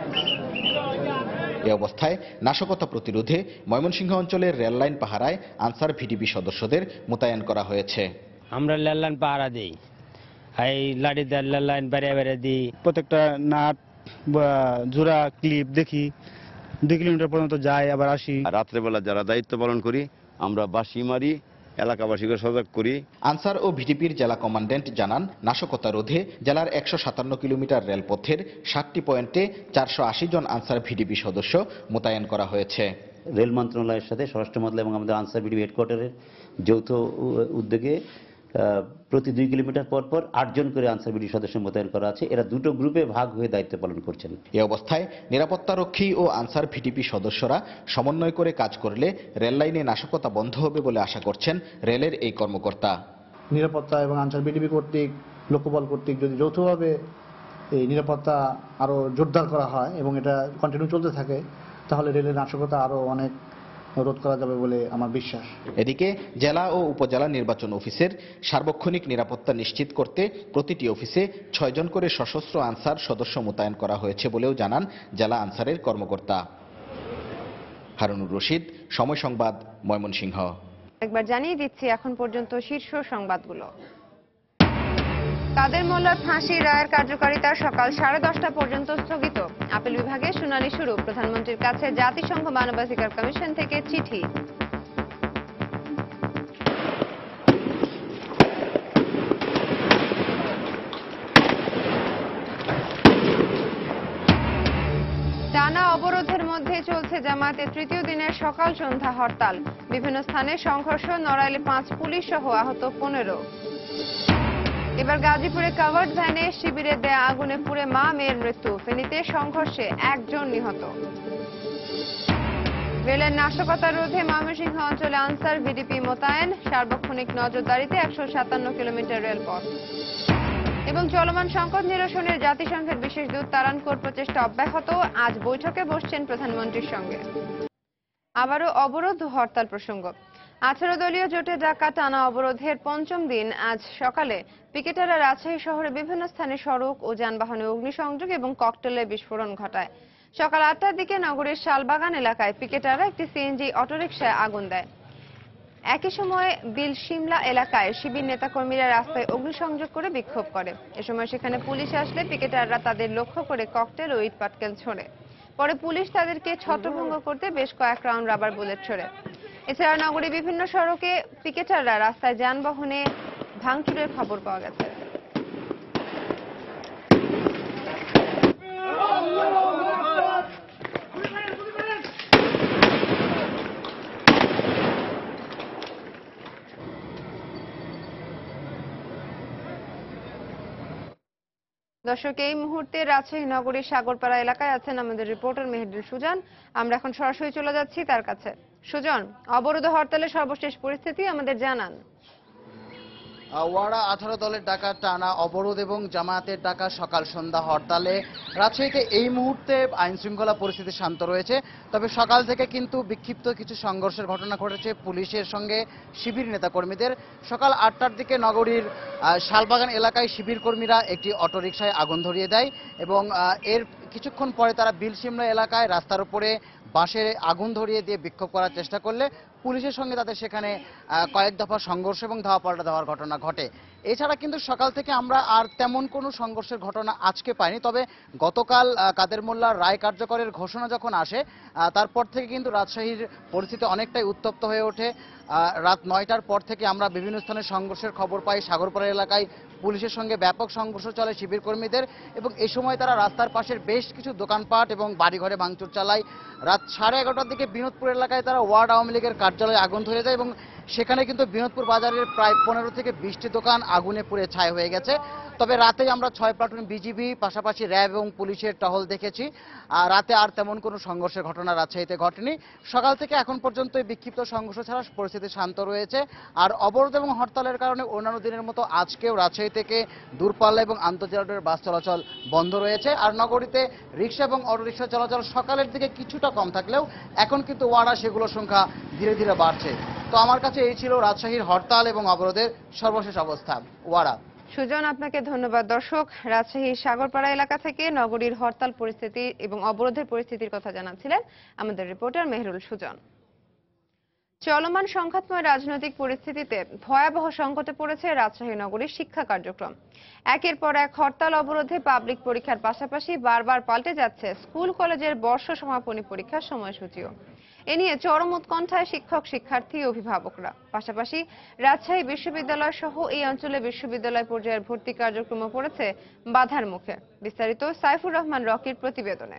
এ অবস্থায় নাশকতা প্রতিরোধে ময়মনসিংহ অঞ্চলের রেললাইন পাহারায় আনসার ভিডিপি সদস্যদের মোতায়েন করা হয়েছে। আমরা রেললাইন পাহারা দিই, এই লাঠি দিয়ে লাইন বেড়ে বেড়ে দিই। প্রত্যেকটা নাট বা জোড়া ক্লিপ দেখি, দুই কিলোমিটার পর্যন্ত যাই আবার আসি। রাত্রেবেলা যারা দায়িত্ব পালন করি আমরা বাঁশি মারি, এলাকাবাসীকে সজাগ করি। আনসার ও ভিডিপির জেলা কমান্ড্যান্ট জানান, নাশকতা রোধে জেলার একশো সাতান্ন কিলোমিটার রেলপথের ষাটটি পয়েন্টে চারশো আশি জন আনসার ভিডিপি সদস্য মোতায়েন করা হয়েছে। রেল মন্ত্রণালয়ের সাথে স্বরাষ্ট্র মন্ত্রণালয় এবং আমাদের আনসার ভিডিপি হেডকোয়ার্টারের যৌথ উদ্যোগে প্রতি দুই কিলোমিটার পর পর আটজন করে আনসার ভিডিপি সদস্য মোতায়েন করা আছে। এরা দুটো গ্রুপে ভাগ হয়ে দায়িত্ব পালন করছেন। এই অবস্থায় নিরাপত্তারক্ষী ও আনসার ভিডিপি সদস্যরা সমন্বয় করে কাজ করলে রেললাইনে নাশকতা বন্ধ হবে বলে আশা করছেন রেলের এই কর্মকর্তা। নিরাপত্তা এবং আনসার ভিডিপি কর্তৃক, লোকবল কর্তৃক যদি যৌথভাবে এই নিরাপত্তা আরো জোরদার করা হয় এবং এটা কন্টিনিউ চলতে থাকে, তাহলে রেলের নাশকতা আরো অনেক রোধ করা যাবে বলে আমার বিশ্বাস। এদিকে জেলা ও উপজেলা নির্বাচন অফিসের সার্বক্ষণিক নিরাপত্তা নিশ্চিত করতে প্রতিটি অফিসে ছয়জন করে সশস্ত্র আনসার সদস্য মোতায়েন করা হয়েছে বলেও জানান জেলা আনসারের কর্মকর্তা। হারুনুর রশিদ, সময় সংবাদ, ময়মনসিংহ। একবার জানিয়ে দিচ্ছি এখন পর্যন্ত শীর্ষ সংবাদগুলো। কাদের মোল্লার ফাঁসি রায়ের কার্যকারিতা সকাল সাড়ে দশটা পর্যন্ত স্থগিত। আপিল বিভাগে শুনানি শুরু। প্রধানমন্ত্রীর কাছে জাতিসংঘ মানবাধিকার কমিশন থেকে চিঠি। টানা অবরোধের মধ্যে চলছে জামায়াতের তৃতীয় দিনের সকাল সন্ধ্যা হরতাল। বিভিন্ন স্থানে সংঘর্ষ, নড়াইলে পাঁচ পুলিশ সহ আহত পনেরো। এবার গাজীপুরে কাভার্ড ভ্যানে শিবিরের দেয়া আগুনে পুড়ে মা মেয়ের মৃত্যু। ফেনীতে সংঘর্ষে একজন নিহত। রেলের নাশকতা রোধে ময়মনসিংহ অঞ্চলে আনসার ভিডিপি মোতায়েন। সার্বক্ষণিক নজরদারিতে একশো সাতান্ন কিলোমিটার রেলপথ। এবং চলমান সংকট নিরসনের জাতিসংঘের বিশেষ দূত তারানকোর প্রচেষ্টা অব্যাহত। আজ বৈঠকে বসছেন প্রধানমন্ত্রীর সঙ্গে। আবারও অবরোধ হরতাল প্রসঙ্গ। আঠারো দলীয় জোটে ডাকা টানা অবরোধের পঞ্চম দিন আজ সকালে পিকেটাররা রাজশাহী শহরে বিভিন্ন স্থানে সড়ক ও যানবাহনে অগ্নিসংযোগ এবং ককটেলের বিস্ফোরণ ঘটায়। সকাল আটটার দিকে নগরের শালবাগান এলাকায় পিকেটাররা একটি সিএনজি অটোরিকশায় আগুন দেয়। একই সময় বিল শিমলা এলাকায় শিবির নেতাকর্মীরা রাস্তায় অগ্নিসংযোগ করে বিক্ষোভ করে। এ সময় সেখানে পুলিশ আসলে পিকেটাররা তাদের লক্ষ্য করে ককটেল ও ইট পাটকেল ছোড়ে। পরে পুলিশ তাদেরকে ছত্রভঙ্গ করতে বেশ কয়েক রাউন্ড রাবার বুলেট ছোড়ে। এছাড়া নগরীর বিভিন্ন সড়কে পিকেটাররা রাস্তায় যানবাহনে ভাঙচুরের খবর পাওয়া গেছে। দর্শক, এই মুহূর্তে রাজশাহী নগরীর সাগরপাড়া এলাকায় আছেন আমাদের রিপোর্টার মেহেদুল সুজন। আমরা এখন সরাসরি চলে যাচ্ছি তার কাছে। সুজন, অবরোধ হরতালের সর্বশেষ পরিস্থিতি আমাদের জানান। ওয়ারা আঠারো দলের ডাকা টানা অবরোধ এবং জামায়াতের ডাকা সকাল সন্ধ্যা হরতালে রাজশাহীতে এই মুহূর্তে আইন শৃঙ্খলা পরিস্থিতি শান্ত রয়েছে। তবে সকাল থেকে কিন্তু বিক্ষিপ্ত কিছু সংঘর্ষের ঘটনা ঘটেছে পুলিশের সঙ্গে শিবির নেতাকর্মীদের। সকাল আটটার দিকে নগরীর শালবাগান এলাকায় শিবির কর্মীরা একটি অটোরিকশায় আগুন ধরিয়ে দেয় এবং এর কিছুক্ষণ পরে তারা বিলশিমলা এলাকায় রাস্তার উপরে বাঁশে আগুন ধরিয়ে দিয়ে বিক্ষোভ করার চেষ্টা করলে পুলিশের সঙ্গে তাদের সেখানে কয়েক দফা সংঘর্ষ এবং ধাওয়া পাল্টা দেওয়ার ঘটনা ঘটে। এছাড়া কিন্তু সকাল থেকে আমরা আর তেমন কোনো সংঘর্ষের ঘটনা আজকে পাইনি। তবে গতকাল কাদের মোল্লার রায় কার্যকরের ঘোষণা যখন আসে তারপর থেকে কিন্তু রাজশাহীর পরিস্থিতি অনেকটাই উত্তপ্ত হয়ে ওঠে। রাত নয়টার পর থেকে আমরা বিভিন্ন স্থানে সংঘর্ষের খবর পাই। সাগরপাড়া এলাকায় পুলিশের সঙ্গে ব্যাপক সংঘর্ষ চলে শিবির কর্মীদের এবং এই সময় তারা রাস্তার পাশের বেশ কিছু দোকানপাট এবং বাড়িঘরে ভাঙচুর চালায়। রাত সাড়ে এগারোটার দিকে বিনোদপুর এলাকায় তারা ওয়ার্ড আওয়ামী লীগের কার্যালয়ে আগুন ধরে দেয় এবং সেখানে কিন্তু বিনোদপুর বাজারের প্রায় পনেরো থেকে বিশটি দোকান আগুনে পুড়ে ছাই হয়ে গেছে। তবে রাতে আমরা ছয় প্লাটুন বিজিবি পাশাপাশি র্যাব এবং পুলিশের টহল দেখেছি। আর রাতে আর তেমন কোনো সংঘর্ষের ঘটনা রাজশাহীতে ঘটেনি। সকাল থেকে এখন পর্যন্ত এই বিক্ষিপ্ত সংঘর্ষ ছাড়া পরিস্থিতি শান্ত রয়েছে। আর অবরোধ এবং হরতালের কারণে অন্যান্য দিনের মতো আজকেও রাজশাহী থেকে দূরপাল্লা এবং আন্তঃজেলা বাস চলাচল বন্ধ রয়েছে। আর নগরীতে রিক্সা এবং অটোরিক্সা চলাচল সকালের দিকে কিছুটা কম থাকলেও এখন কিন্তু ওয়ারা সেগুলোর সংখ্যা ধীরে ধীরে বাড়ছে। তো আমার কাছে এই ছিল রাজশাহীর হরতাল এবং অবরোধের সর্বশেষ অবস্থা। ওয়ারা। সুজন, আপনাকে ধন্যবাদ। দর্শক, রাজশাহীর সাগরপাড়া এলাকা থেকে নগরীর হরতাল পরিস্থিতি এবং অবরোধের পরিস্থিতির কথা জানাচ্ছিলেন আমাদের রিপোর্টার মেহরুল সুজন। চলমান সংঘাতময় রাজনৈতিক পরিস্থিতিতে ভয়াবহ সংকটে পড়েছে রাজশাহী নগরীর শিক্ষা কার্যক্রম। একের পর এক হরতাল অবরোধে পাবলিক পরীক্ষার পাশাপাশি বারবার পাল্টে যাচ্ছে স্কুল কলেজের বর্ষ সমাপনী পরীক্ষার সময়সূচিও। এ নিয়ে চরম উৎকণ্ঠায় শিক্ষক, শিক্ষার্থী, অভিভাবকরা। পাশাপাশি রাজশাহী বিশ্ববিদ্যালয় সহ এই অঞ্চলে বিশ্ববিদ্যালয় পর্যায়ের ভর্তি কার্যক্রমও পড়েছে বাধার মুখে। বিস্তারিত সাইফুর রহমান রকির প্রতিবেদনে।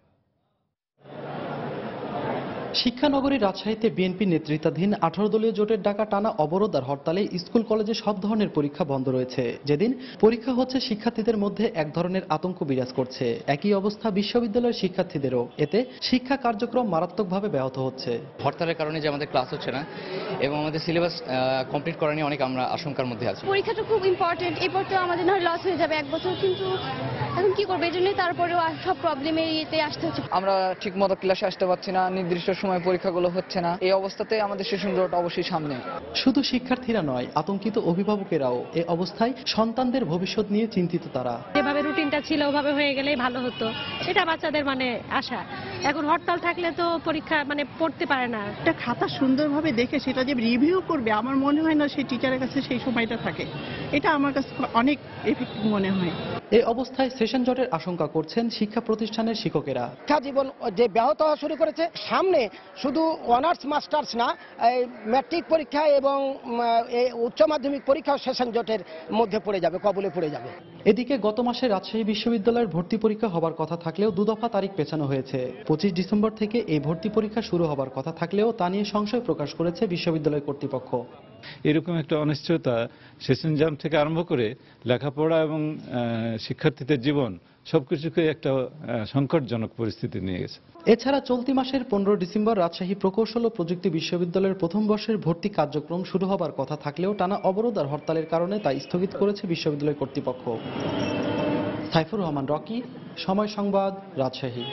শিক্ষানগরী রাজশাহীতে বিএনপি নেতৃত্বাধীন আঠারো দলীয় জোটের ডাকা টানা অবরোধ আর হরতালে স্কুল কলেজে সব ধরনের পরীক্ষা বন্ধ রয়েছে। যেদিন পরীক্ষা হচ্ছে শিক্ষার্থীদের মধ্যে এক ধরনের আতঙ্ক বিরাজ করছে। একই অবস্থা বিশ্ববিদ্যালয়ের শিক্ষার্থীদেরও। এতে শিক্ষা কার্যক্রম মারাত্মকভাবে ব্যাহত হচ্ছে। হরতালের কারণে যে আমাদের ক্লাস হচ্ছে না এবং আমাদের সিলেবাস কমপ্লিট করা নিয়ে অনেক আমরা আশঙ্কার মধ্যে আছি। পরীক্ষাটা খুব ইম্পর্টেন্ট, এরপর তো আমাদের নয় লস হয়ে যাবে এক বছর, কিন্তু এখন কি করবো, এই জন্যই তারপরেও সব প্রবলেমের ইয়েতে আসতে হচ্ছে। আমরা ঠিক মতো ক্লাসে আসতে পারছি না, নির্দিষ্ট সময় পরীক্ষাগুলো হচ্ছে না। এই অবস্থাতে আমাদের সেশন জট অবশ্যই সামনে। শুধু শিক্ষার্থীরা নয়, আতঙ্কিত অভিভাবকেরাও। এই অবস্থায় সন্তানদের ভবিষ্যৎ নিয়ে চিন্তিত তারা। যেভাবে রুটিনটা ছিল ওভাবে হয়ে গেলেই ভালো হতো, এটা বাচ্চাদের মানে আশা। এখন হরতাল থাকলে তো পরীক্ষা মানে পড়তে পারে না। একটা খাতা সুন্দরভাবে দেখে সেটা যে রিভিউ করবে, আমার মনে হয় না সেই টিচারের কাছে সেই সময়টা থাকে। এটা আমার কাছে অনেক এফেক্টিভ মনে হয়। এই অবস্থায় সেশন জটের আশঙ্কা করছেন শিক্ষা প্রতিষ্ঠানের শিক্ষকেরা। শিক্ষা জীবন যে ব্যাহত হওয়া শুরু করেছে, সামনে শুধু অনার্স মাস্টার্স না, ম্যাট্রিক পরীক্ষা এবং উচ্চ মাধ্যমিক পরীক্ষাও সেশন জটের মধ্যে পড়ে যাবে, কবলে পড়ে যাবে। এদিকে গত মাসে রাজশাহী বিশ্ববিদ্যালয়ের ভর্তি পরীক্ষা হবার কথা থাকলেও দুদফা তারিখ পেছানো হয়েছে। পঁচিশ ডিসেম্বর থেকে এই ভর্তি পরীক্ষা শুরু হবার কথা থাকলেও তা নিয়ে সংশয় প্রকাশ করেছে বিশ্ববিদ্যালয় কর্তৃপক্ষ। এরকম একটা অনিশ্চয়তা সেশন জাম থেকে আরম্ভ করে লেখাপড়া এবং শিক্ষার্থীদের জীবন সবকিছুকে একটা সংকটজনক পরিস্থিতি নিয়ে গেছে। এছাড়া চলতি মাসের পনেরো ডিসেম্বর রাজশাহী প্রকৌশল ও প্রযুক্তি বিশ্ববিদ্যালয়ের প্রথম বর্ষের ভর্তি কার্যক্রম শুরু হবার কথা থাকলেও টানা অবরোধ আর হরতালের কারণে তা স্থগিত করেছে বিশ্ববিদ্যালয় কর্তৃপক্ষ। সাইফুর রহমান রকি, সময় সংবাদ, রাজশাহী।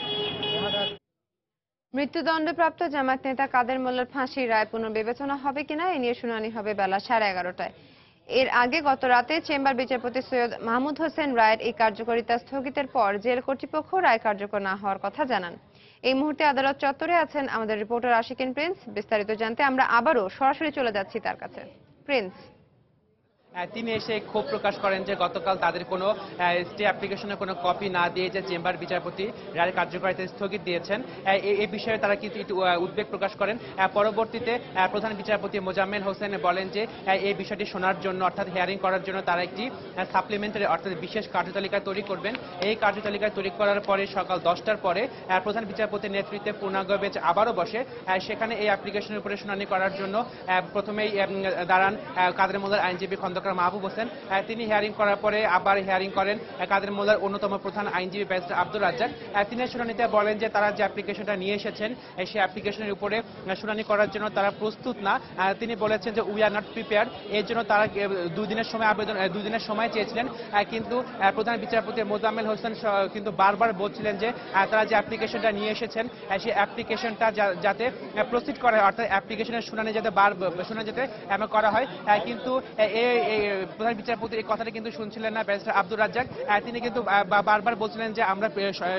মৃত্যুদণ্ডপ্রাপ্ত জামায়াত নেতা কাদের মোল্লার ফাঁসির রায় পুনর্বিবেচনা হবে কিনা এ নিয়ে শুনানি হবে বেলা সাড়ে এগারোটায়। এর আগে গত রাতে চেম্বার বিচারপতি সৈয়দ মাহমুদ হোসেন রায়ের এই কার্যকারিতা স্থগিতের পর জেল কর্তৃপক্ষ রায় কার্যকর না হওয়ার কথা জানান। এই মুহূর্তে আদালত চত্বরে আছেন আমাদের রিপোর্টার আশিকিন প্রিন্স। বিস্তারিত জানতে আমরা আবারও সরাসরি চলে যাচ্ছি তার কাছে। প্রিন্স, তিনি এসে ক্ষোভ প্রকাশ করেন যে গতকাল তাদের কোনো স্টে অ্যাপ্লিকেশনের কোনো কপি না দিয়ে যে চেম্বার বিচারপতি রায়ের কার্যকারিতা স্থগিত দিয়েছেন, এই বিষয়ে তারা কিন্তু একটু উদ্বেগ প্রকাশ করেন। পরবর্তীতে প্রধান বিচারপতি মোজাম্মেল হোসেন বলেন যে এই বিষয়টি শোনার জন্য অর্থাৎ হিয়ারিং করার জন্য তারা একটি সাপ্লিমেন্টারি অর্থাৎ বিশেষ কার্যতালিকা তৈরি করবেন। এই কার্যতালিকা তৈরি করার পরে সকাল দশটার পরে প্রধান বিচারপতির নেতৃত্বে পূর্ণাঙ্গ বেঞ্চ আবারও বসে। সেখানে এই অ্যাপ্লিকেশনের উপরে শুনানি করার জন্য প্রথমেই দাঁড়ান কাদের মোল্লার আইনজীবী খন্দকার খন্দকার মাহবুব হোসেন তিনি হিয়ারিং করার পরে আবার হিয়ারিং করেন কাদের মোল্লার অন্যতম প্রধান আইনজীবী ব্যারিস্টার আব্দুর রাজ্জাক। তিনি শুনানিতে বলেন যে তারা যে অ্যাপ্লিকেশনটা নিয়ে এসেছেন সেই অ্যাপ্লিকেশনের উপরে শুনানি করার জন্য তারা প্রস্তুত না। তিনি বলেছেন যে উই আর নট প্রিপেয়ার, এর জন্য তারা দুই দিনের সময় আবেদন দুই দিনের সময় চেয়েছিলেন, কিন্তু প্রধান বিচারপতি মোজাম্মেল হোসেন কিন্তু বারবার বলছিলেন যে তারা যে অ্যাপ্লিকেশনটা নিয়ে এসেছেন সেই অ্যাপ্লিকেশনটা যাতে প্রসিড করা হয়, অর্থাৎ অ্যাপ্লিকেশনের শুনানি যাতে বার শুনানি যাতে করা হয়। কিন্তু প্রধান বিচারপতি এই কথাটা কিন্তু শুনছিলেন না ব্যারিস্টার আব্দুর রাজ্জাক। তিনি কিন্তু বারবার বলছিলেন যে আমরা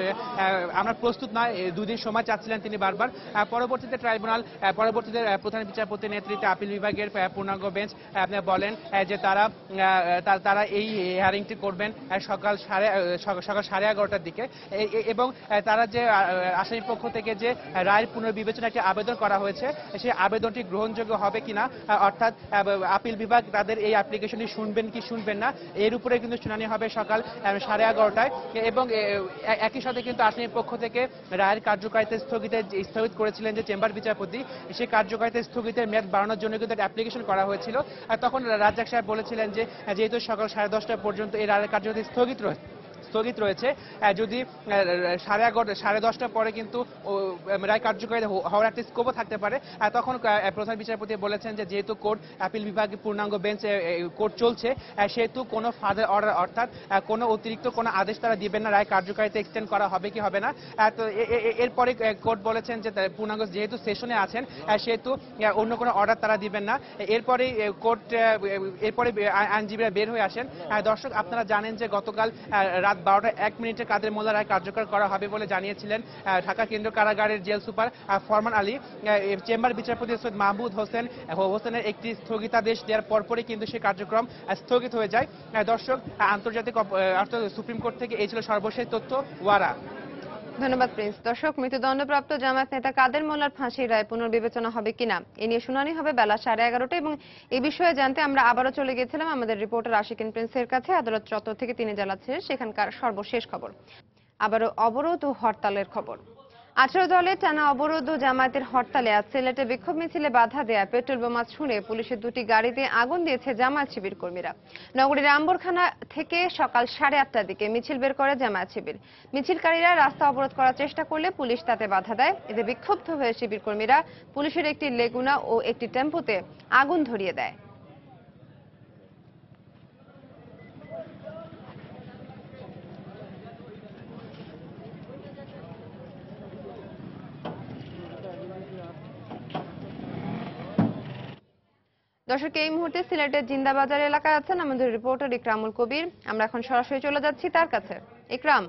আমরা প্রস্তুত নয়, দুই দিন সময় চাচ্ছিলেন তিনি বারবার। পরবর্তীতে ট্রাইব্যুনাল পরবর্তীতে প্রধান বিচারপতির নেতৃত্বে আপিল বিভাগের পূর্ণাঙ্গ বেঞ্চ বলেন যে তারা তারা এই হিয়ারিংটি করবেন সকাল সাড়ে সকাল সাড়ে এগারোটার দিকে, এবং তারা যে আসামি পক্ষ থেকে যে রায়ের পুনর্বিবেচনা একটি আবেদন করা হয়েছে সেই আবেদনটি গ্রহণযোগ্য হবে কিনা, অর্থাৎ আপিল বিভাগ তাদের এই অ্যাপ্লিকেশনটি শুনবেন কি শুনবেন না, এর উপরে কিন্তু শুনানি হবে সকাল সাড়ে এগারোটায়। এবং একই সাথে কিন্তু আসামি পক্ষ থেকে রায়ের কার্যকারিতা স্থগিত স্থগিত করেছিলেন যে চেম্বার বিচারপতি, সেই কার্যকারিতা স্থগিতের মেয়াদ বাড়ানোর জন্য কিন্তু একটা অ্যাপ্লিকেশন করা হয়েছিল। আর তখন রাজ্জাক সাহেব বলেছিলেন যে যেহেতু সকাল সাড়ে দশটা পর্যন্ত এই রায়ের কার্যকারিতা স্থগিত রয়েছে স্থগিত রয়েছে যদি সাড়ে এগারোটা সাড়ে দশটার পরে কিন্তু রায় কার্যকারী হওয়ার একটা স্কোপও থাকতে পারে। তখন প্রধান বিচারপতি বলেছেন যে যেহেতু কোর্ট আপিল বিভাগে পূর্ণাঙ্গ বেঞ্চ কোর্ট চলছে সেহেতু কোনো ফার্দার অর্ডার অর্থাৎ কোনো অতিরিক্ত কোনো আদেশ তারা দিবেন না, রায় কার্যকারিতা এক্সটেন্ড করা হবে কি হবে না। তো এরপরে কোর্ট বলেছেন যে পূর্ণাঙ্গ যেহেতু সেশনে আছেন সেহেতু অন্য কোনো অর্ডার তারা দিবেন না। এরপরে কোর্ট এরপরে আইনজীবীরা বের হয়ে আসেন। দর্শক আপনারা জানেন যে গতকাল রাত বারোটা এক মিনিটে কাদের মোল্লা রায় কার্যকর করা হবে বলে জানিয়েছিলেন ঢাকা কেন্দ্রীয় কারাগারের জেল সুপার ফরমান আলী। চেম্বার বিচারপতি সৈয়দ মাহমুদ হোসেন হোসেনের একটি স্থগিতাদেশ দেওয়ার পরপরই কিন্তু সেই কার্যক্রম স্থগিত হয়ে যায়। দর্শক আন্তর্জাতিক সুপ্রিম কোর্ট থেকে এই ছিল সর্বশেষ তথ্য। ওয়ারা। ধন্যবাদ প্রিন্স। দর্শক মৃত্যুদণ্ডপ্রাপ্ত জামায়াত নেতা কাদের মোল্লার ফাঁসির রায় পুনর্বিবেচনা হবে কিনা এ নিয়ে শুনানি হবে বেলা সাড়ে এগারোটা, এবং এই বিষয়ে জানতে আমরা আবারও চলে গিয়েছিলাম আমাদের রিপোর্টার আশিকিন প্রিন্সের কাছে। আদালত চত্বর থেকে তিনি জানাচ্ছিলেন সেখানকার সর্বশেষ খবর। আবারও অবরোধ ও হরতালের খবর। আঠারো দলের টানা অবরোধ ও জামায়াতের হরতালে আজ সিলেটে বিক্ষোভ মিছিলে বাধা দেয়া পেট্রোল বোমা ছুঁড়ে পুলিশের দুটি গাড়িতে আগুন দিয়েছে জামায়াত শিবির কর্মীরা। নগরীর আম্বরখানা থেকে সকাল সাড়ে আটটার দিকে মিছিল বের করে জামায়াত শিবির। মিছিলকারীরা রাস্তা অবরোধ করার চেষ্টা করলে পুলিশ তাতে বাধা দেয়। এতে বিক্ষুব্ধ হয়ে শিবির কর্মীরা পুলিশের একটি লেগুনা ও একটি টেম্পোতে আগুন ধরিয়ে দেয়। দর্শক এই মুহূর্তে সিলেটের জিন্দাবাজার এলাকায় আছেন আমাদের রিপোর্টার ইকরামুল কবির। আমরা এখন সরাসরি চলে যাচ্ছি তার কাছে। ইকরাম।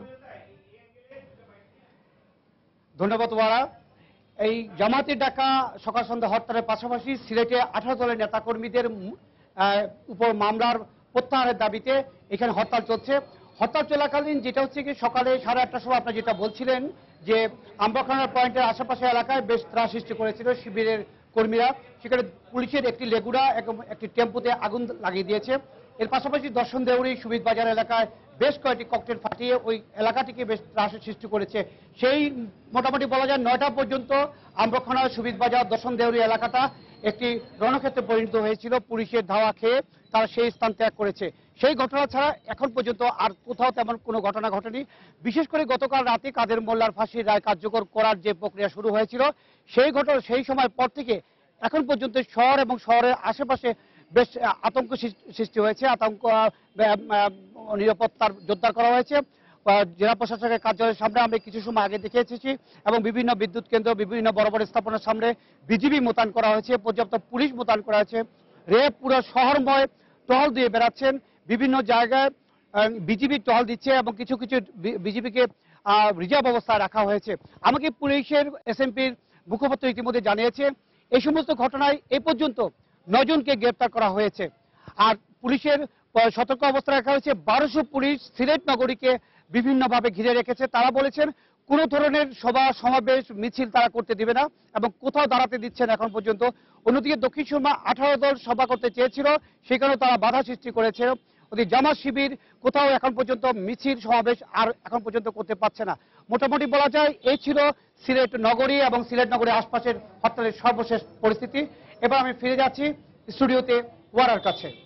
ধন্যবাদ ওয়ারা। এই জামায়াতের ডাকা সকাল সন্ধ্যা হরতালের পাশাপাশি সিলেটে আঠারো দলের নেতাকর্মীদের উপর মামলার প্রত্যাহারের দাবিতে এখানে হরতাল চলছে। হরতাল চলাকালীন যেটা হচ্ছে কি সকালে সাড়ে আটটার সময় আপনারা যেটা বলছিলেন যে আম্বরখানার পয়েন্টের আশেপাশে এলাকায় বেশ ত্রাস সৃষ্টি করেছিল শিবিরের কর্মীরা, সেখানে পুলিশের একটি লেগুনা এবং একটি টেম্পোতে আগুন লাগিয়ে দিয়েছে। এর পাশাপাশি দর্শন দেউরি সুবিধ বাজার এলাকায় বেশ কয়েকটি ককটেল ফাটিয়ে ওই এলাকাটিকে বেশ ত্রাসের সৃষ্টি করেছে। সেই মোটামুটি বলা যায় নয়টা পর্যন্ত আম্বরখানা সুবিধ বাজার দর্শন দেউরি এলাকাটা একটি রণক্ষেত্রে পরিণত হয়েছিল। পুলিশের ধাওয়া খেয়ে তারা সেই স্থান ত্যাগ করেছে। সেই ঘটনা ছাড়া এখন পর্যন্ত আর কোথাও তেমন কোনো ঘটনা ঘটেনি। বিশেষ করে গতকাল রাতে কাদের মোল্লার ফাঁসির রায় কার্যকর করার যে প্রক্রিয়া শুরু হয়েছিল সেই ঘটনা সেই সময় পর থেকে এখন পর্যন্ত শহর এবং শহরের আশেপাশে বেশ আতঙ্ক সৃষ্টি হয়েছে। আতঙ্ক নিরাপত্তার জোরদার করা হয়েছে। জেলা প্রশাসকের কার্যালয়ের সামনে আমরা কিছু সময় আগে দেখে এসেছি এবং বিভিন্ন বিদ্যুৎ কেন্দ্র বিভিন্ন বড় বড় স্থাপনার সামনে বিজিবি মোতায়েন করা হয়েছে, পর্যাপ্ত পুলিশ মোতায়েন করা হয়েছে। র্যাব পুরো শহরময় টহল দিয়ে বেড়াচ্ছেন, বিভিন্ন জায়গায় বিজিবি টহল দিচ্ছে এবং কিছু কিছু বিজিবিকে রিজার্ভ অবস্থায় রাখা হয়েছে। আমাকে পুলিশের এসএমপির মুখপাত্র ইতিমধ্যে জানিয়েছে এই সমস্ত ঘটনায় এ পর্যন্ত নজনকে গ্রেপ্তার করা হয়েছে। আর পুলিশের সতর্ক অবস্থা রাখা হয়েছে। বারোশো পুলিশ সিলেট নগরীকে বিভিন্নভাবে ঘিরে রেখেছে। তারা বলেছেন কোনো ধরনের সভা সমাবেশ মিছিল তারা করতে দিবে না এবং কোথাও দাঁড়াতে দিচ্ছেন এখন পর্যন্ত। অন্যদিকে দক্ষিণ সুরমা আঠারো দল সভা করতে চেয়েছিল, সেখানেও তারা বাধা সৃষ্টি করেছে। ওদের জামাত শিবির কোথাও এখন পর্যন্ত মিছিল সমাবেশ আর এখন পর্যন্ত করতে পারছে না। মোটামুটি বলা যায় এই ছিল সিলেট নগরী এবং সিলেট নগরীর আশপাশের হরতালের সর্বশেষ পরিস্থিতি। এবার আমি ফিরে যাচ্ছি স্টুডিওতে ওয়ারার কাছে।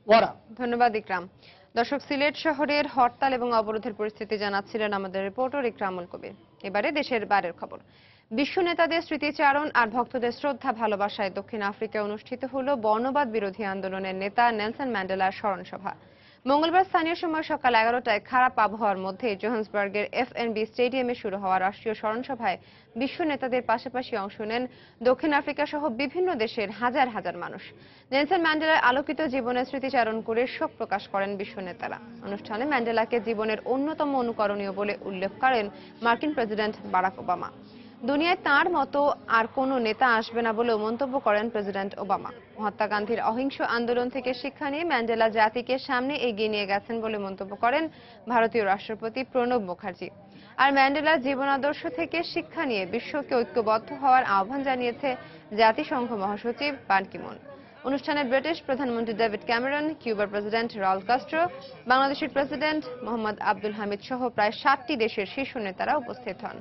ওয়ারা। ধন্যবাদ ইকরাম। দর্শক, সিলেট শহরের হরতাল এবং অবরোধের পরিস্থিতি জানাচ্ছিলেন আমাদের রিপোর্টার ইকরামুল কবির। এবারে দেশের বাইরের খবর। বিশ্ব নেতাদের স্মৃতিচারণ আর ভক্তদের শ্রদ্ধা ভালোবাসায় দক্ষিণ আফ্রিকায় অনুষ্ঠিত হলো বর্ণবাদ বিরোধী আন্দোলনের নেতা নেলসন ম্যান্ডেলার স্মরণ সভা। মঙ্গলবার স্থানীয় সময় সকাল এগারোটায় খারাপ আবহাওয়ার মধ্যে জোহান্সবার্গের এফএনবি স্টেডিয়ামে শুরু হওয়া রাষ্ট্রীয় স্মরণ সভায় বিশ্ব নেতাদের পাশাপাশি অংশ নেন দক্ষিণ আফ্রিকা সহ বিভিন্ন দেশের হাজার হাজার মানুষ। নেলসন ম্যান্ডেলার আলোকিত জীবনের স্মৃতিচারণ করে শোক প্রকাশ করেন বিশ্ব নেতারা। অনুষ্ঠানে ম্যান্ডেলাকে জীবনের অন্যতম অনুকরণীয় বলে উল্লেখ করেন মার্কিন প্রেসিডেন্ট বারাক ওবামা। দুনিয়ায় তার মতো আর কোনো নেতা আসবে না বলেও মন্তব্য করেন প্রেসিডেন্ট ওবামা। মহাত্মা গান্ধীর অহিংস আন্দোলন থেকে শিক্ষা নিয়ে ম্যান্ডেলা জাতিকে সামনে এগিয়ে নিয়ে গেছেন বলে মন্তব্য করেন ভারতীয় রাষ্ট্রপতি প্রণব মুখার্জি। আর ম্যান্ডেলার জীবনাদর্শ থেকে শিক্ষা নিয়ে বিশ্বকে ঐক্যবদ্ধ হওয়ার আহ্বান জানিয়েছে জাতিসংঘ মহাসচিব বান কি মুন। অনুষ্ঠানে ব্রিটিশ প্রধানমন্ত্রী ডেভিড ক্যামেরন, কিউবার প্রেসিডেন্ট রাউল কাস্ট্রো, বাংলাদেশের প্রেসিডেন্ট মোহাম্মদ আব্দুল হামিদ সহ প্রায় ষাটটি দেশের শীর্ষ নেতারা উপস্থিত হন।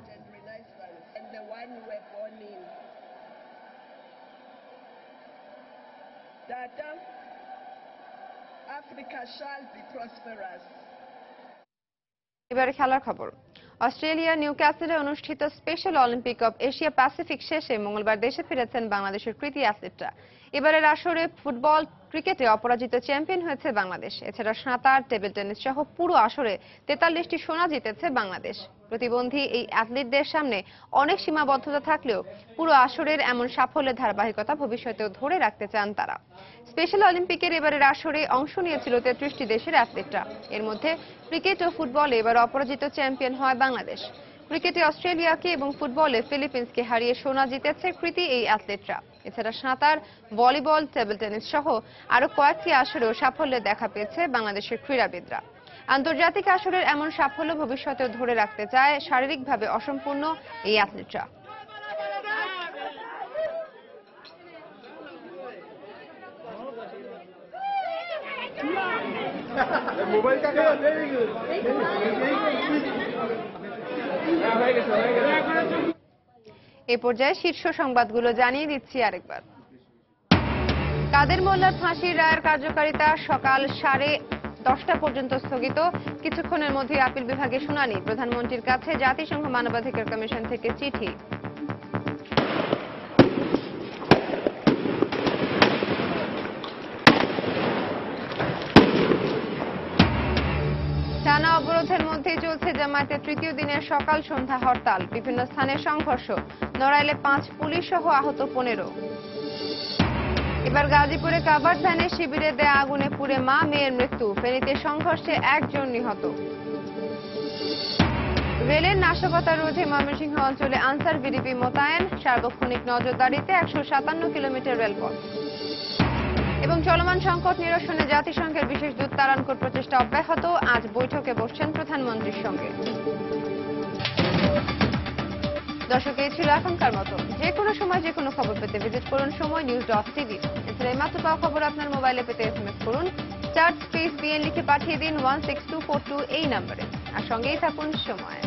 এবারে খেলার খবর। অস্ট্রেলিয়া নিউক্যাসলে অনুষ্ঠিত special Olympic of Asia Pacific শেষে মঙ্গলবার দেশে ফিরেছেন বাংলাদেশের কৃতি অ্যাথলিটরা। এবারের আসরে ফুটবল, ক্রিকেটে অপরাজিত চ্যাম্পিয়ন হয়েছে বাংলাদেশ। এছাড়া সাঁতার, টেবিল টেনিস সহ পুরো আসরে তেতাল্লিশটি সোনা জিতেছে বাংলাদেশ। প্রতিবন্ধী এই অ্যাথলিটদের সামনে অনেক সীমাবদ্ধতা থাকলেও পুরো আসরের এমন সাফল্যের ধারাবাহিকতা ভবিষ্যতেও ধরে রাখতে চান তারা। স্পেশাল অলিম্পিকের এবারের আসরে অংশ নিয়েছিল তেত্রিশটি দেশের অ্যাথলিটরা। এর মধ্যে ক্রিকেট ও ফুটবলে এবার অপরাজিত চ্যাম্পিয়ন হয় বাংলাদেশ। ক্রিকেটে অস্ট্রেলিয়াকে এবং ফুটবলে ফিলিপিন্সকে হারিয়ে সোনা জিতেছে কৃতি এই অ্যাথলিটরা। এছাড়া সাঁতার, ভলিবল, টেবিল টেনিস সহ আরো কয়েকটি আসরেও সাফল্যের দেখা পেয়েছে বাংলাদেশের ক্রীড়াবিদরা। আন্তর্জাতিক আসরের এমন সাফল্য ভবিষ্যতেও ধরে রাখতে চায় শারীরিকভাবে অসম্পূর্ণ এই অ্যাথলিটরা। এ পর্যায়ে শীর্ষ সংবাদগুলো জানিয়ে দিচ্ছি আরেকবার। কাদের মোল্লার ফাঁসির রায়ের কার্যকারিতা সকাল সাড়ে দশটা পর্যন্ত স্থগিত। কিছুক্ষণের মধ্যে আপিল বিভাগে শুনানি। প্রধানমন্ত্রীর কাছে জাতিসংঘ মানবাধিকার কমিশন থেকে চিঠি। টানা অবরোধের মধ্যেই চলছে জামায়াতের তৃতীয় দিনের সকাল সন্ধ্যা হরতাল। বিভিন্ন স্থানে সংঘর্ষ। নড়াইলে পাঁচ পুলিশ সহ আহত পনেরো। এবার গাজীপুরে কাভার্ড ভ্যানে শিবিরে দেয়া আগুনে পুড়ে মা মেয়ের মৃত্যু। ফেনীতে সংঘর্ষে একজন নিহত। রেলের নাশকতা রোধে ময়মনসিংহ অঞ্চলে আনসার ভিডিপি মোতায়েন। সার্বক্ষণিক নজরদারিতে একশো সাতান্ন কিলোমিটার রেলপথ। এবং চলমান সংকট নিরসনে জাতিসংঘের বিশেষ দূত তারানকোর প্রচেষ্টা অব্যাহত। আজ বৈঠকে বসছেন প্রধানমন্ত্রীর সঙ্গে। দর্শক, এই ছিল এখনকার মতো। যে কোনো সময় যে কোনো খবর পেতে ভিজিট করুন সময় নিউজ ডট টিভি। এছাড়া মাত্র পাওয়া খবর আপনার মোবাইলে পেতে এসএমএস করুন চার স্পেস বিএন লিখে পাঠিয়ে দিন one six two four two এই নম্বরে। আর সঙ্গেই থাকুন সময়।